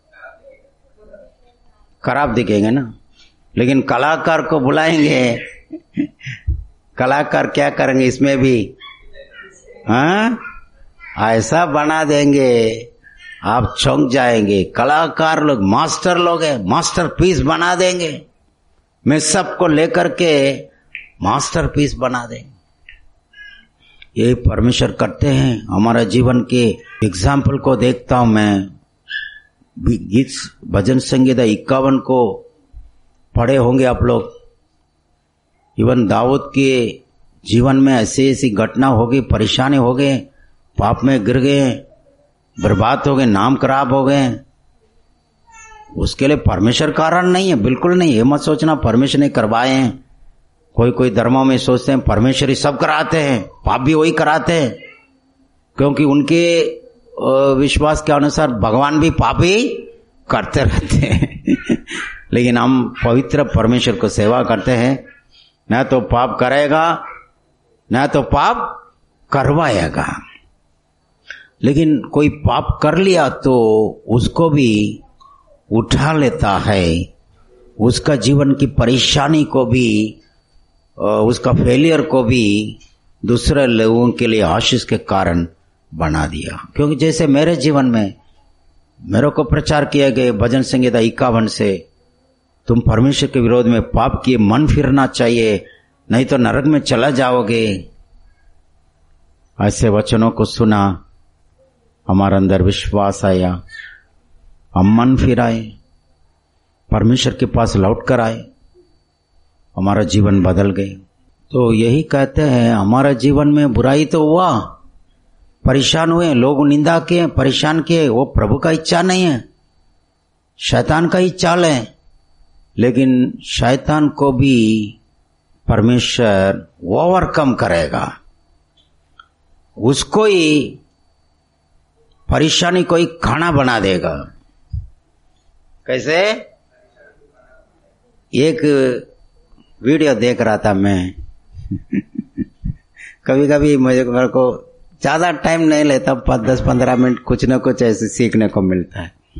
खराब दिखेंगे ना। लेकिन कलाकार को बुलाएंगे, कलाकार क्या करेंगे इसमें भी, हाँ, ऐसा बना देंगे आप चौंक जाएंगे। कलाकार लोग मास्टर लोग हैं, मास्टर पीस बना देंगे। मैं सबको लेकर के मास्टर पीस बना देंगे। ये परमेश्वर करते हैं। हमारा जीवन के एग्जाम्पल को देखता हूं मैं, गीत भजन संगीता 51 को पढ़े होंगे आप लोग। इवन दाऊद के जीवन में ऐसी ऐसी घटना हो गई, परेशानी हो गए, पाप में गिर गए, बर्बाद हो गए, नाम खराब हो गए। उसके लिए परमेश्वर कारण नहीं है, बिल्कुल नहीं। ये मत सोचना परमेश्वर ने करवाए हैं। कोई धर्मों में सोचते हैं परमेश्वर ही सब कराते हैं, पाप भी वही कराते हैं, क्योंकि उनके विश्वास के अनुसार भगवान भी पाप ही करते रहते हैं। लेकिन हम पवित्र परमेश्वर को सेवा करते हैं, न तो पाप करेगा न तो पाप करवाएगा। लेकिन कोई पाप कर लिया तो उसको भी उठा लेता है, उसका जीवन की परेशानी को भी, उसका फेलियर को भी दूसरे लोगों के लिए आशीष के कारण बना दिया। क्योंकि जैसे मेरे जीवन में मेरे को प्रचार किया गया भजन संगीता 51 से, तुम परमेश्वर के विरोध में पाप किए, मन फिरना चाहिए, नहीं तो नरक में चला जाओगे। ऐसे वचनों को सुना, हमारे अंदर विश्वास आया, हम मन फिराए, परमेश्वर के पास लौट कर आए, हमारा जीवन बदल गए। तो यही कहते हैं, हमारा जीवन में बुराई तो हुआ, परेशान हुए, लोग निंदा किए, परेशान किए, वो प्रभु का इच्छा नहीं है, शैतान का ही चाल है। लेकिन शैतान को भी परमेश्वर ओवरकम करेगा, उसको ही परेशानी को ही खाना बना देगा। कैसे? एक वीडियो देख रहा था मैं। कभी कभी मेरे को ज्यादा टाइम नहीं लेता, 10-15 मिनट कुछ न कुछ ऐसे सीखने को मिलता है।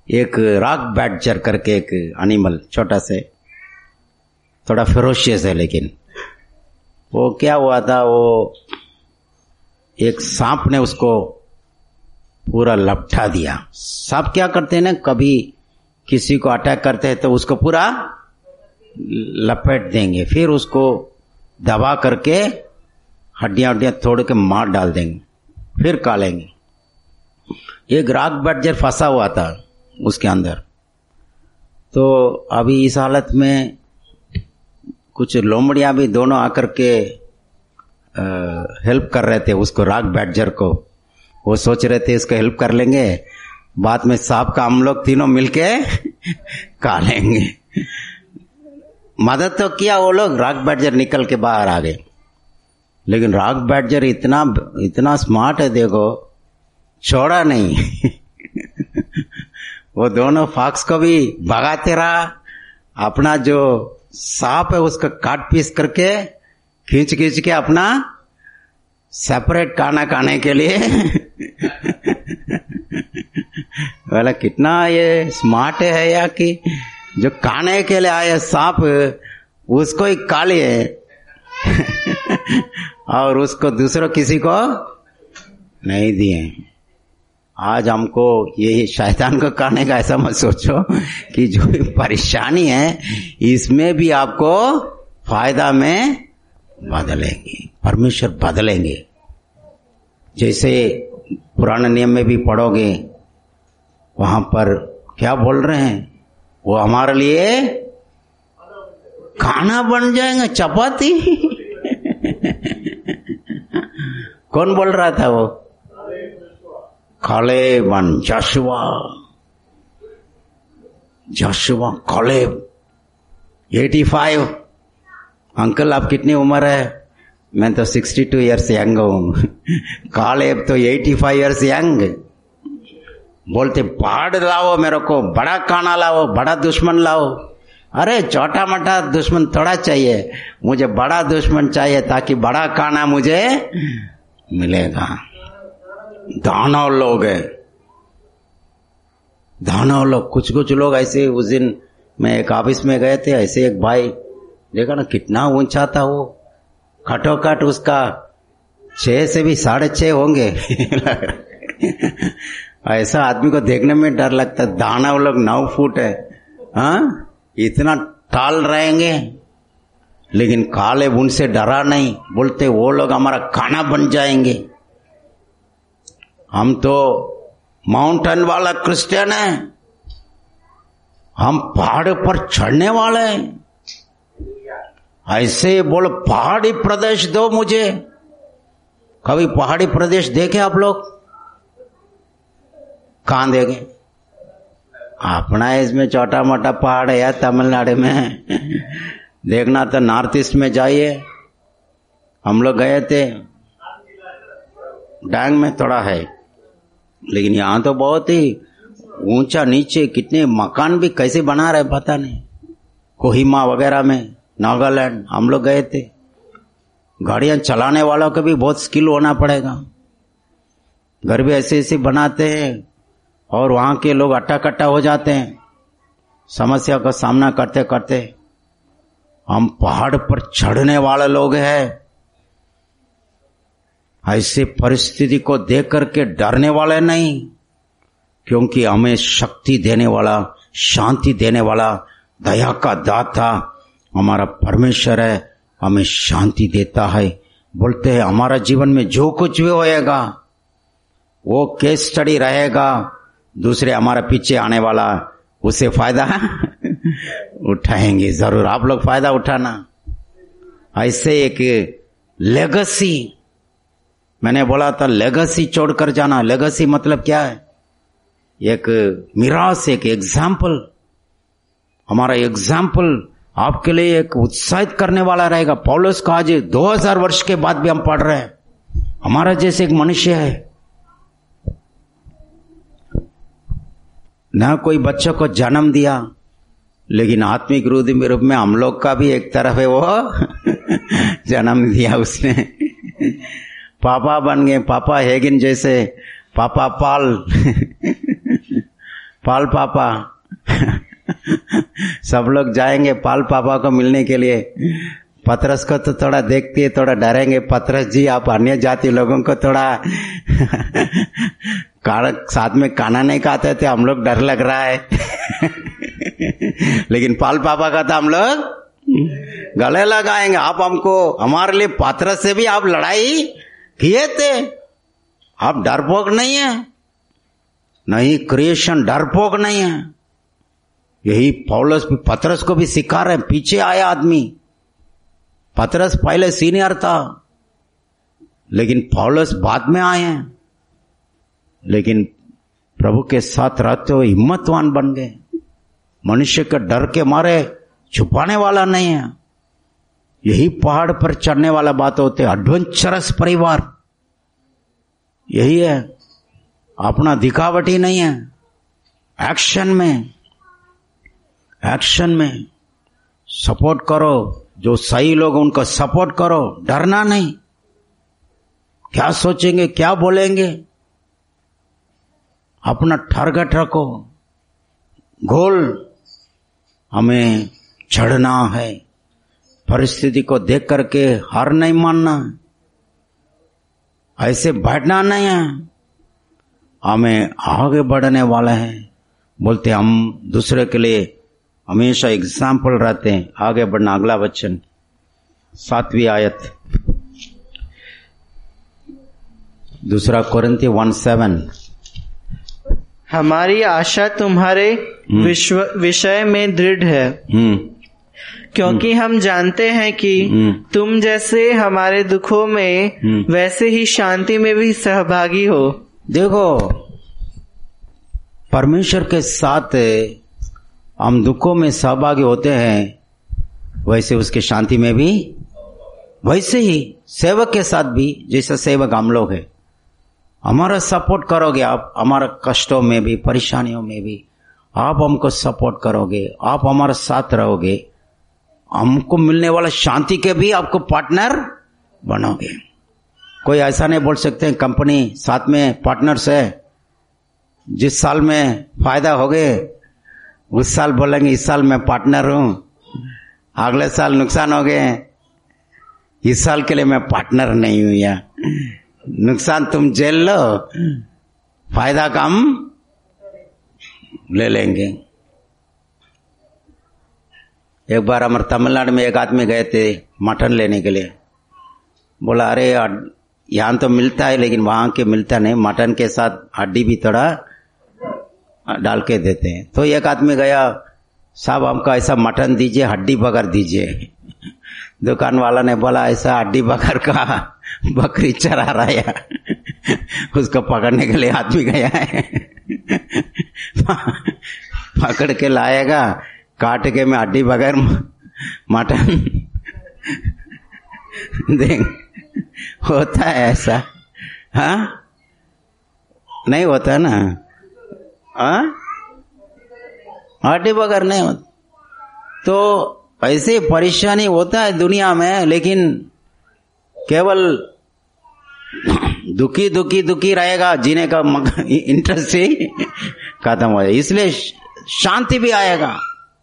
एक रॉक बैडजर करके एक एनिमल, छोटा से, थोड़ा फेरोशियस है, लेकिन वो क्या हुआ था, वो एक सांप ने उसको पूरा लपटा दिया। सांप क्या करते हैं ना, कभी किसी को अटैक करते हैं तो उसको पूरा लपेट देंगे, फिर उसको दबा करके हड्डियां तोड़ के मार डाल देंगे, फिर कालेंगे। एक रॉक बैडजर फंसा हुआ था उसके अंदर। तो अभी इस हालत में कुछ लोमड़ियां भी दोनों आकर के हेल्प कर रहे थे उसको, रॉक बैडजर को। वो सोच रहे थे इसको हेल्प कर लेंगे, बाद में सांप का हम लोग तीनों मिलके कालेंगे। मदद तो किया वो लोग, रॉक बैडजर निकल के बाहर आ गए। लेकिन रॉक बैडजर इतना स्मार्ट है, देखो, छोड़ा नहीं। वो दोनों फॉक्स को भी भगाते रहा, अपना जो सांप है उसको काट पीस करके खींच के अपना सेपरेट खाना खाने के लिए बोला कितना ये स्मार्ट है, या कि जो खाने के लिए आए सांप उसको ही खा लिए और उसको दूसरों किसी को नहीं दिए। आज हमको ये शैतान को खाने का ऐसा मत सोचो कि जो परेशानी है इसमें भी आपको फायदा में बदलेंगे, परमेश्वर बदलेंगे। जैसे पुराने नियम में भी पढ़ोगे, वहां पर क्या बोल रहे हैं, वो हमारे लिए खाना बन जाएंगे, चपाती। कौन बोल रहा था वो? कालेब और जोशुआ कालेब 85। अंकल आप कितनी उम्र है? मैं तो 62 ईयर्स यंग हूं। कालेब तो 85 ईयर्स यंग। बोलते पहाड़ लाओ, मेरे को बड़ा खाना लाओ, बड़ा दुश्मन लाओ। अरे छोटा मोटा दुश्मन थोड़ा चाहिए, मुझे बड़ा दुश्मन चाहिए ताकि बड़ा खाना मुझे मिलेगा। दानव लोग है, दानव लोग। कुछ लोग ऐसे, उस दिन मैं एक ऑफिस में गए थे, ऐसे एक भाई देखा ना, कितना ऊंचा था वो, खटोखट उसका 6 से भी 6.5 होंगे। ऐसा आदमी को देखने में डर लगता है। दानव लोग 9 फुट है, हाँ, इतना टाल रहेंगे। लेकिन काले उनसे डरा नहीं, बोलते वो लोग हमारा खाना बन जाएंगे। हम तो माउंटेन वाला क्रिश्चियन है, हम पहाड़ पर चढ़ने वाले हैं। ऐसे बोलो पहाड़ी प्रदेश दो मुझे। कभी पहाड़ी प्रदेश देखे आप लोग? कहां देखे? अपना इसमें छोटा मोटा पहाड़ है यार, तमिलनाडु में। देखना तो नॉर्थ ईस्ट में जाइए। हम लोग गए थे, डांग में थोड़ा है, लेकिन यहां तो बहुत ही ऊंचा, नीचे कितने मकान भी कैसे बना रहे पता नहीं। कोहिमा वगैरह में, नागालैंड हम लोग गए थे। गाड़ियां चलाने वालों को भी बहुत स्किल होना पड़ेगा। घर भी ऐसे ऐसे बनाते हैं और वहां के लोग अट्टा कट्टा हो जाते हैं समस्या का सामना करते करते। हम पहाड़ पर चढ़ने वाले लोग हैं। ऐसे परिस्थिति को देख करके डरने वाले नहीं, क्योंकि हमें शक्ति देने वाला, शांति देने वाला, दया का दाता हमारा परमेश्वर है, हमें शांति देता है। बोलते हैं हमारा जीवन में जो कुछ भी होएगा वो केस स्टडी रहेगा, दूसरे हमारा पीछे आने वाला उससे फायदा उठाएंगे। जरूर आप लोग फायदा उठाना। ऐसे एक लेगेसी, मैंने बोला था लेगेसी छोड़कर जाना। लेगेसी मतलब क्या है? एक मिरास, एक एग्जाम्पल। हमारा एग्जाम्पल आपके लिए एक उत्साहित करने वाला रहेगा। पौलुस का आज 2000 वर्ष के बाद भी हम पढ़ रहे हैं, हमारा जैसे एक मनुष्य है। न कोई बच्चों को जन्म दिया, लेकिन आत्मिक रूप में हम लोग का भी एक तरफ है, वो जन्म दिया उसने। पापा बन गए, पापा हेगिन जैसे, पापा पाल। पाल पापा सब लोग जाएंगे पाल पापा को मिलने के लिए। पतरस को तो थोड़ा देखते थोड़ा डरेंगे, पतरस जी आप अन्य जाति लोगों को थोड़ा साथ में खाना नहीं खाते थे, हम लोग डर लग रहा है लेकिन पाल पापा का तो हम लोग गले लगाएंगे। आप हमको हमारे लिए पतरस से भी आप लड़ाई किए थे, आप डरपोक नहीं है, नहीं क्रिएशन डरपोक नहीं है। यही पौलुस पतरस को भी सिखा रहे हैं। पीछे आया आदमी, पतरस पहले सीनियर था लेकिन पौलुस बाद में आए हैं, लेकिन प्रभु के साथ रहते हुए हिम्मतवान बन गए। मनुष्य के डर के मारे छुपाने वाला नहीं है। यही पहाड़ पर चढ़ने वाला बात होते, एडवेंचरस परिवार यही है। अपना दिखावटी नहीं है, एक्शन में सपोर्ट करो। जो सही लोग उनको सपोर्ट करो, डरना नहीं। क्या सोचेंगे क्या बोलेंगे, अपना टारगेट रखो, गोल हमें चढ़ना है। परिस्थिति को देख करके हार नहीं मानना, ऐसे बैठना नहीं है, हमें आगे बढ़ने वाला है। बोलते हम दूसरे के लिए हमेशा एग्जाम्पल रहते हैं। आगे बढ़ना। अगला वचन 7वीं आयत, 2 कोरिन्थियों 1:7। हमारी आशा तुम्हारे विषय में दृढ़ है, क्योंकि हम जानते हैं कि तुम जैसे हमारे दुखों में वैसे ही शांति में भी सहभागी हो। देखो, परमेश्वर के साथ हम दुखों में सहभागी होते हैं, वैसे उसके शांति में भी, वैसे ही सेवक के साथ भी, जैसा सेवक हम लोग हैं। हमारा सपोर्ट करोगे आप, हमारा कष्टों में भी परेशानियों में भी आप हमको सपोर्ट करोगे, आप हमारे साथ रहोगे, हमको मिलने वाला शांति के भी आपको पार्टनर बनोगे। कोई ऐसा नहीं बोल सकते कंपनी साथ में पार्टनर्स है, जिस साल में फायदा हो गए उस साल बोलेंगे इस साल मैं पार्टनर हूं, अगले साल नुकसान हो गए इस साल के लिए मैं पार्टनर नहीं हूं। या नुकसान तुम झेल लो, फायदा का हम ले लेंगे। एक बार हमारे तमिलनाडु में एक आदमी गए थे मटन लेने के लिए। बोला अरे यहाँ तो मिलता है लेकिन वहां के मिलता नहीं, मटन के साथ हड्डी भी थोड़ा डाल के देते हैं। तो एक आदमी गया, साहब हमको ऐसा मटन दीजिए, हड्डी बगर दीजिए। दुकान वाला ने बोला ऐसा हड्डी बगर का बकरी चरा रहा है, उसको पकड़ने के लिए आदमी गया है पकड़ के लाएगा, काट के मैं हड्डी बगर मटन देंगे। होता है ऐसा? हाँ, नहीं होता ना। हाँ, हड्डी बगर नहीं होता। तो ऐसे परेशानी होता है दुनिया में, लेकिन केवल दुखी दुखी दुखी रहेगा, जीने का इंटरेस्ट ही खत्म हो जाए। इसलिए शांति भी आएगा,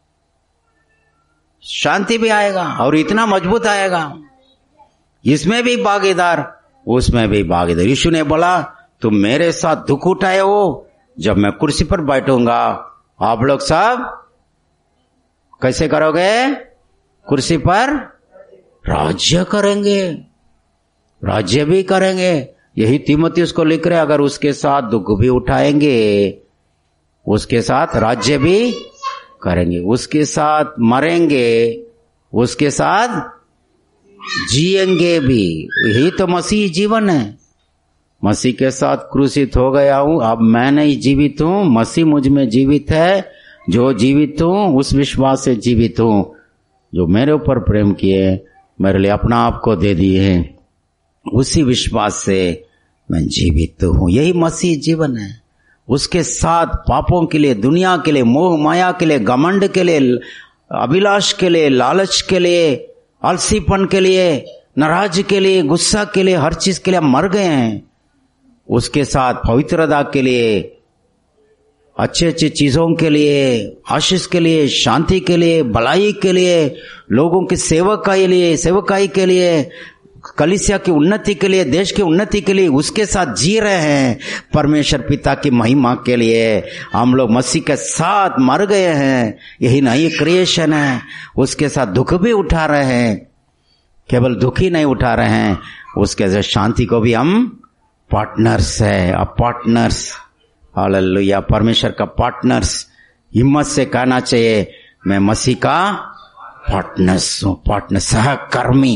शांति भी आएगा और इतना मजबूत आएगा, इसमें भी भागीदार उसमें भी भागीदार। यीशु ने बोला तुम मेरे साथ दुख उठाए हो, जब मैं कुर्सी पर बैठूंगा आप लोग सब कैसे करोगे? कुर्सी पर राज्य करेंगे, राज्य भी करेंगे। यही तीमुथियुस को लिख रहे, अगर उसके साथ दुख भी उठाएंगे उसके साथ राज्य भी करेंगे, उसके साथ मरेंगे उसके साथ जिएंगे भी। यही तो मसीह जीवन है। मसीह के साथ क्रूसित हो गया हूं, अब मैं नहीं जीवित हूं, मसीह मुझ में जीवित है। जो जीवित हूं उस विश्वास से जीवित हूं, जो मेरे ऊपर प्रेम किए, मेरे लिए अपना आप को दे दिए, उसी विश्वास से मैं जीवित हूं। यही मसीह जीवन है। उसके साथ पापों के लिए, दुनिया के लिए, मोह माया के लिए, घमंड के लिए, अभिलाष के लिए, लालच के लिए, आलसीपन के लिए, नाराज के लिए, गुस्सा के लिए, हर चीज के लिए मर गए हैं। उसके साथ पवित्रता के लिए अच्छे अच्छे चीजों के लिए, आशीष के लिए, शांति के लिए, भलाई के लिए, लोगों की सेवकाई के लिए, कलीसिया की उन्नति के लिए, देश की उन्नति के लिए उसके साथ जी रहे हैं। परमेश्वर पिता की महिमा के लिए हम लोग मसीह के साथ मर गए हैं। यही नई क्रिएशन है। उसके साथ दुख भी उठा रहे हैं, केवल दुख ही नहीं उठा रहे हैं, उसके साथ शांति को भी हम पार्टनर्स है। अब पार्टनर्स, हालेलुया, परमेश्वर का पार्टनर्स। हिम्मत से कहना चाहिए मैं मसीह का पार्टनर्स हूं, पार्टनर, सहकर्मी,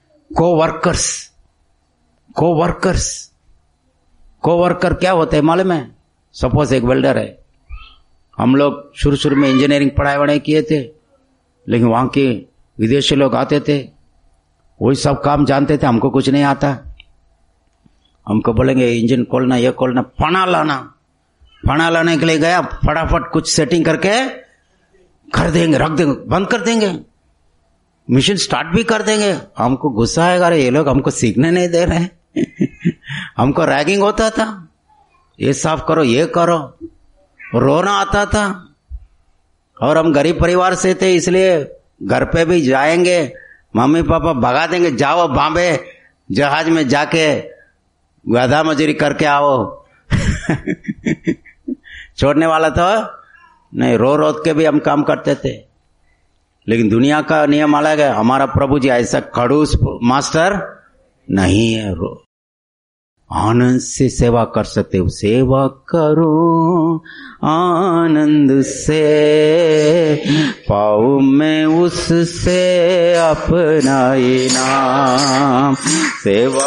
कोवर्कर क्या होते हैं मालूम है? सपोज एक वेल्डर है, हम लोग शुरू में इंजीनियरिंग पढ़ाई किए थे, लेकिन वहां के विदेशी लोग आते थे, वही सब काम जानते थे, हमको कुछ नहीं आता। हमको बोलेंगे इंजन खोलना, ये खोलना, फना लाने के लिए गया, फटाफट कुछ सेटिंग करके कर देंगे, रख देंगे, बंद कर देंगे, मिशन स्टार्ट भी कर देंगे। हमको गुस्सा आएगा, अरे ये लोग हमको सीखने नहीं दे रहे हमको रैगिंग होता था, ये साफ करो, ये करो, रोना आता था। और हम गरीब परिवार से थे, इसलिए घर पे भी जाएंगे, मम्मी पापा भगा देंगे, जाओ बॉम्बे जहाज में जाके गधा मजूरी करके आओ छोड़ने वाला तो नहीं, रो के भी हम काम करते थे। लेकिन दुनिया का नियम अलग है, हमारा प्रभु जी ऐसा खड़ूस मास्टर नहीं है। आनंद से सेवा कर सकते हो, सेवा करो आनंद से, पाऊं मैं उससे अपना इनाम। सेवा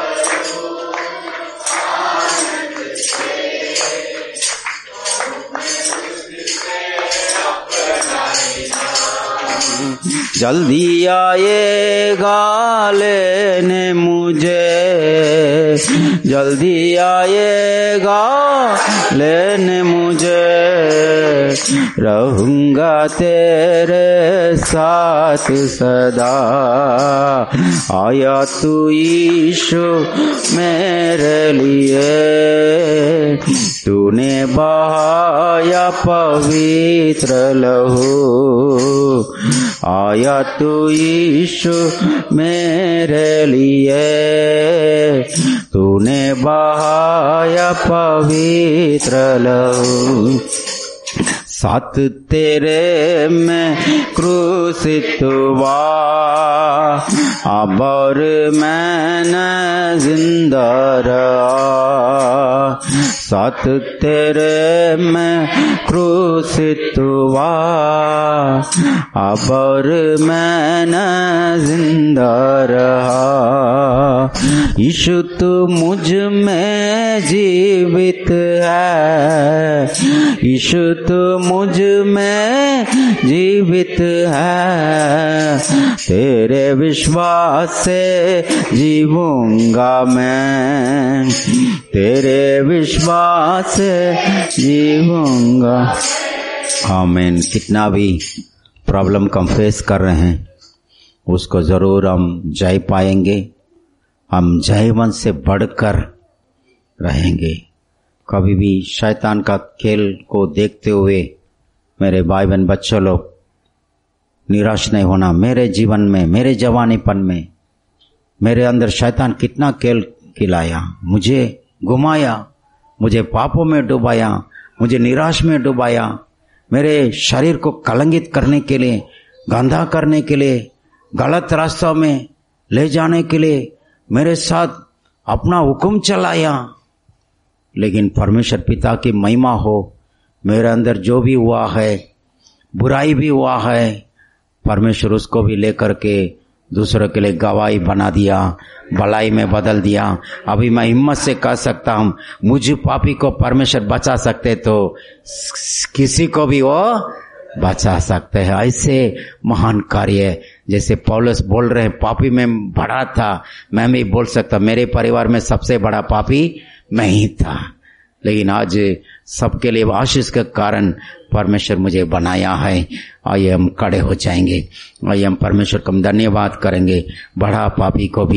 जल्दी आएगा लेने मुझे, जल्दी आएगा लेने मुझे, रहूंगा तेरे साथ सदा। आया तू यीशु मेरे लिए, तूने बहाया पवित्र लहू। आया तू यीशु मेरे लिए, तूने बहाया पवित्र लहू। साथ तेरे में क्रूसित हुआ, अब और मैंने जिंदा रहा। साथ तेरे में क्रूसित हुआ, अब और मैंने जिंदा रहा। यीशु तू मुझ में जीवित है, यीशु तू मुझ में जीवित है। तेरे विश्वास से जीऊंगा मैं, तेरे विश्वास से जीऊंगा। आमीन। कितना भी प्रॉब्लम हम फेस कर रहे हैं, उसको जरूर हम जय पाएंगे। हम जयवंत से बढ़कर रहेंगे। कभी भी शैतान का खेल को देखते हुए मेरे भाई बहन बच्चों लोग निराश नहीं होना। मेरे जीवन में, मेरे जवानीपन में मेरे अंदर शैतान कितना खेल खिलाया, मुझे घुमाया, मुझे पापों में डुबाया, मुझे निराश में डुबाया, मेरे शरीर को कलंकित करने के लिए, गंदा करने के लिए, गलत रास्तों में ले जाने के लिए मेरे साथ अपना हुक्म चलाया। लेकिन परमेश्वर पिता की महिमा हो, मेरे अंदर जो भी हुआ है, बुराई भी हुआ है, परमेश्वर उसको भी लेकर के दूसरों के लिए गवाही बना दिया, भलाई में बदल दिया। अभी मैं हिम्मत से कह सकता हूं, मुझ पापी को परमेश्वर बचा सकते तो किसी को भी वो बचा सकते हैं। ऐसे महान कार्य जैसे पौलुस बोल रहे हैं, पापी में बड़ा था, मैं भी बोल सकता मेरे परिवार में सबसे बड़ा पापी मैं ही था। लेकिन आज सबके लिए आशीष के कारण परमेश्वर मुझे बनाया है। आइए हम खड़े हो जाएंगे, आइए हम परमेश्वर का धन्यवाद करेंगे। बड़ा पापी को भी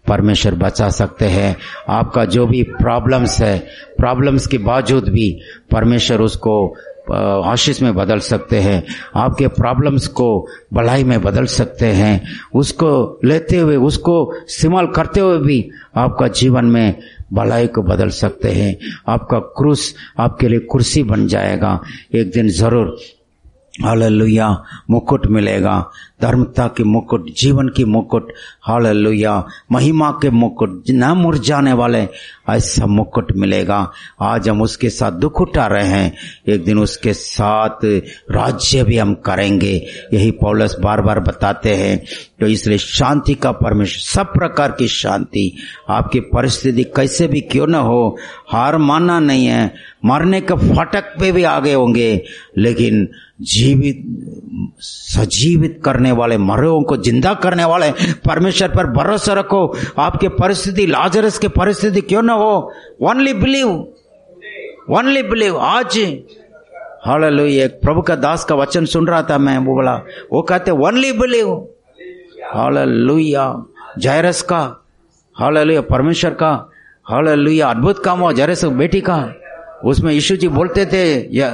परमेश्वर बचा सकते हैं। आपका जो भी प्रॉब्लम्स है, प्रॉब्लम्स के बावजूद भी परमेश्वर उसको आशीष में बदल सकते हैं। आपके प्रॉब्लम्स को भलाई में बदल सकते हैं। उसको लेते हुए, उसको इस्तेमाल करते हुए भी आपका जीवन में भलाई को बदल सकते हैं। आपका क्रूस आपके लिए कुर्सी बन जाएगा। एक दिन जरूर हालेलुया मुकुट मिलेगा, धर्मता की मुकुट, जीवन की मुकुट, हालेलुया महिमा के मुकुट, न मुरझाने वाले ऐसा मुकुट मिलेगा। आज हम उसके साथ दुख उठा रहे हैं, एक दिन उसके साथ राज्य भी हम करेंगे। यही पौलुस बार बार बताते हैं। तो इसलिए शांति का परमेश्वर, सब प्रकार की शांति, आपकी परिस्थिति कैसे भी क्यों न हो, हार मानना नहीं है। मरने के फाटक पे भी आगे होंगे, लेकिन जीवित सजीवित करने वाले, मरों को जिंदा करने वाले परमेश्वर पर भरोसा रखो। आपके परिस्थिति, लाजरस की परिस्थिति क्यों न हो, ओनली बिलीव, ओनली बिलीव। आज हालेलुया, एक प्रभु का दास का वचन सुन रहा था मैं, वो बोला, वो कहते ओनली बिलीव, हालेलुया। जायरस का, हालेलुया, परमेश्वर का, हालेलुया, अद्भुत काम हुआ जायरस बेटी का। उसमें यीशु जी बोलते थे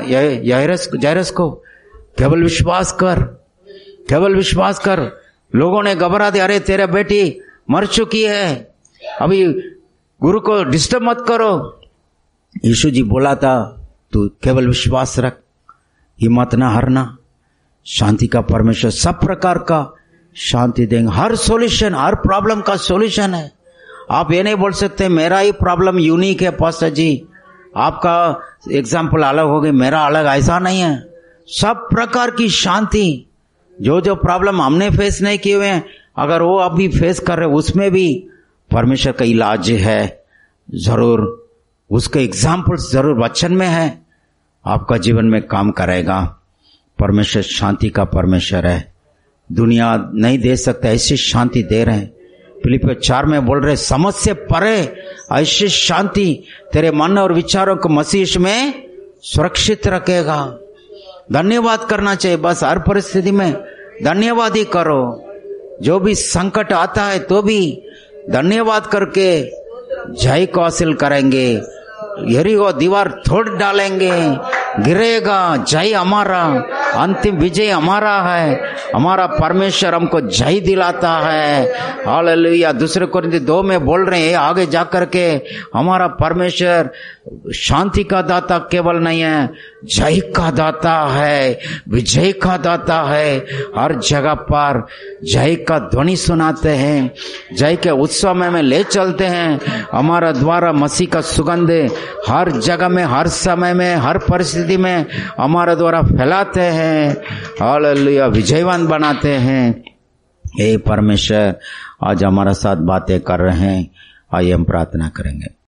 जायरस को, केवल विश्वास कर, केवल विश्वास कर। लोगों ने घबरा दिया, अरे तेरा बेटी मर चुकी है, अभी गुरु को डिस्टर्ब मत करो। यीशु जी बोला था, तू केवल विश्वास रख, हिम्मत ना हारना। शांति का परमेश्वर सब प्रकार का शांति देंगे। हर सॉल्यूशन, हर प्रॉब्लम का सॉल्यूशन है। आप ये नहीं बोल सकते मेरा ही प्रॉब्लम यूनिक है पास्टर जी, आपका एग्जाम्पल अलग हो गई, मेरा अलग, ऐसा नहीं है। सब प्रकार की शांति, जो जो प्रॉब्लम हमने फेस नहीं किए हुए हैं, अगर वो अभी फेस कर रहे, उसमें भी परमेश्वर का इलाज है जरूर, उसके एग्जाम्पल्स जरूर वचन में है, आपका जीवन में काम करेगा। परमेश्वर शांति का परमेश्वर है, दुनिया नहीं दे सकता ऐसी शांति दे रहे हैं। फिलिपियों 4 में बोल रहे, समझ से परे ऐसी शांति तेरे मन और विचारों को मसीह में सुरक्षित रखेगा। धन्यवाद करना चाहिए, बस हर परिस्थिति में धन्यवाद ही करो। जो भी संकट आता है तो भी धन्यवाद करके जय को हासिल करेंगे। यरीहो दीवार तोड़ डालेंगे, गिरेगा, जय हमारा, अंतिम विजय हमारा है। हमारा परमेश्वर हमको जय दिलाता है। हालेलुया। दूसरे कोरिन्थी 2 में बोल रहे हैं, आगे जाकर के हमारा परमेश्वर शांति का दाता केवल नहीं है, जय का दाता है, विजय का दाता है। हर जगह पर जय का ध्वनि सुनाते हैं, जय के उत्सव में ले चलते हैं। हमारा द्वारा मसीह का सुगंध हर जगह में, हर समय में, हर परिस्थिति में हमारे द्वारा फैलाते हैं। हालेलुया, विजयवान बनाते हैं। हे परमेश्वर, आज हमारा साथ बातें कर रहे हैं, आइए हम प्रार्थना करेंगे।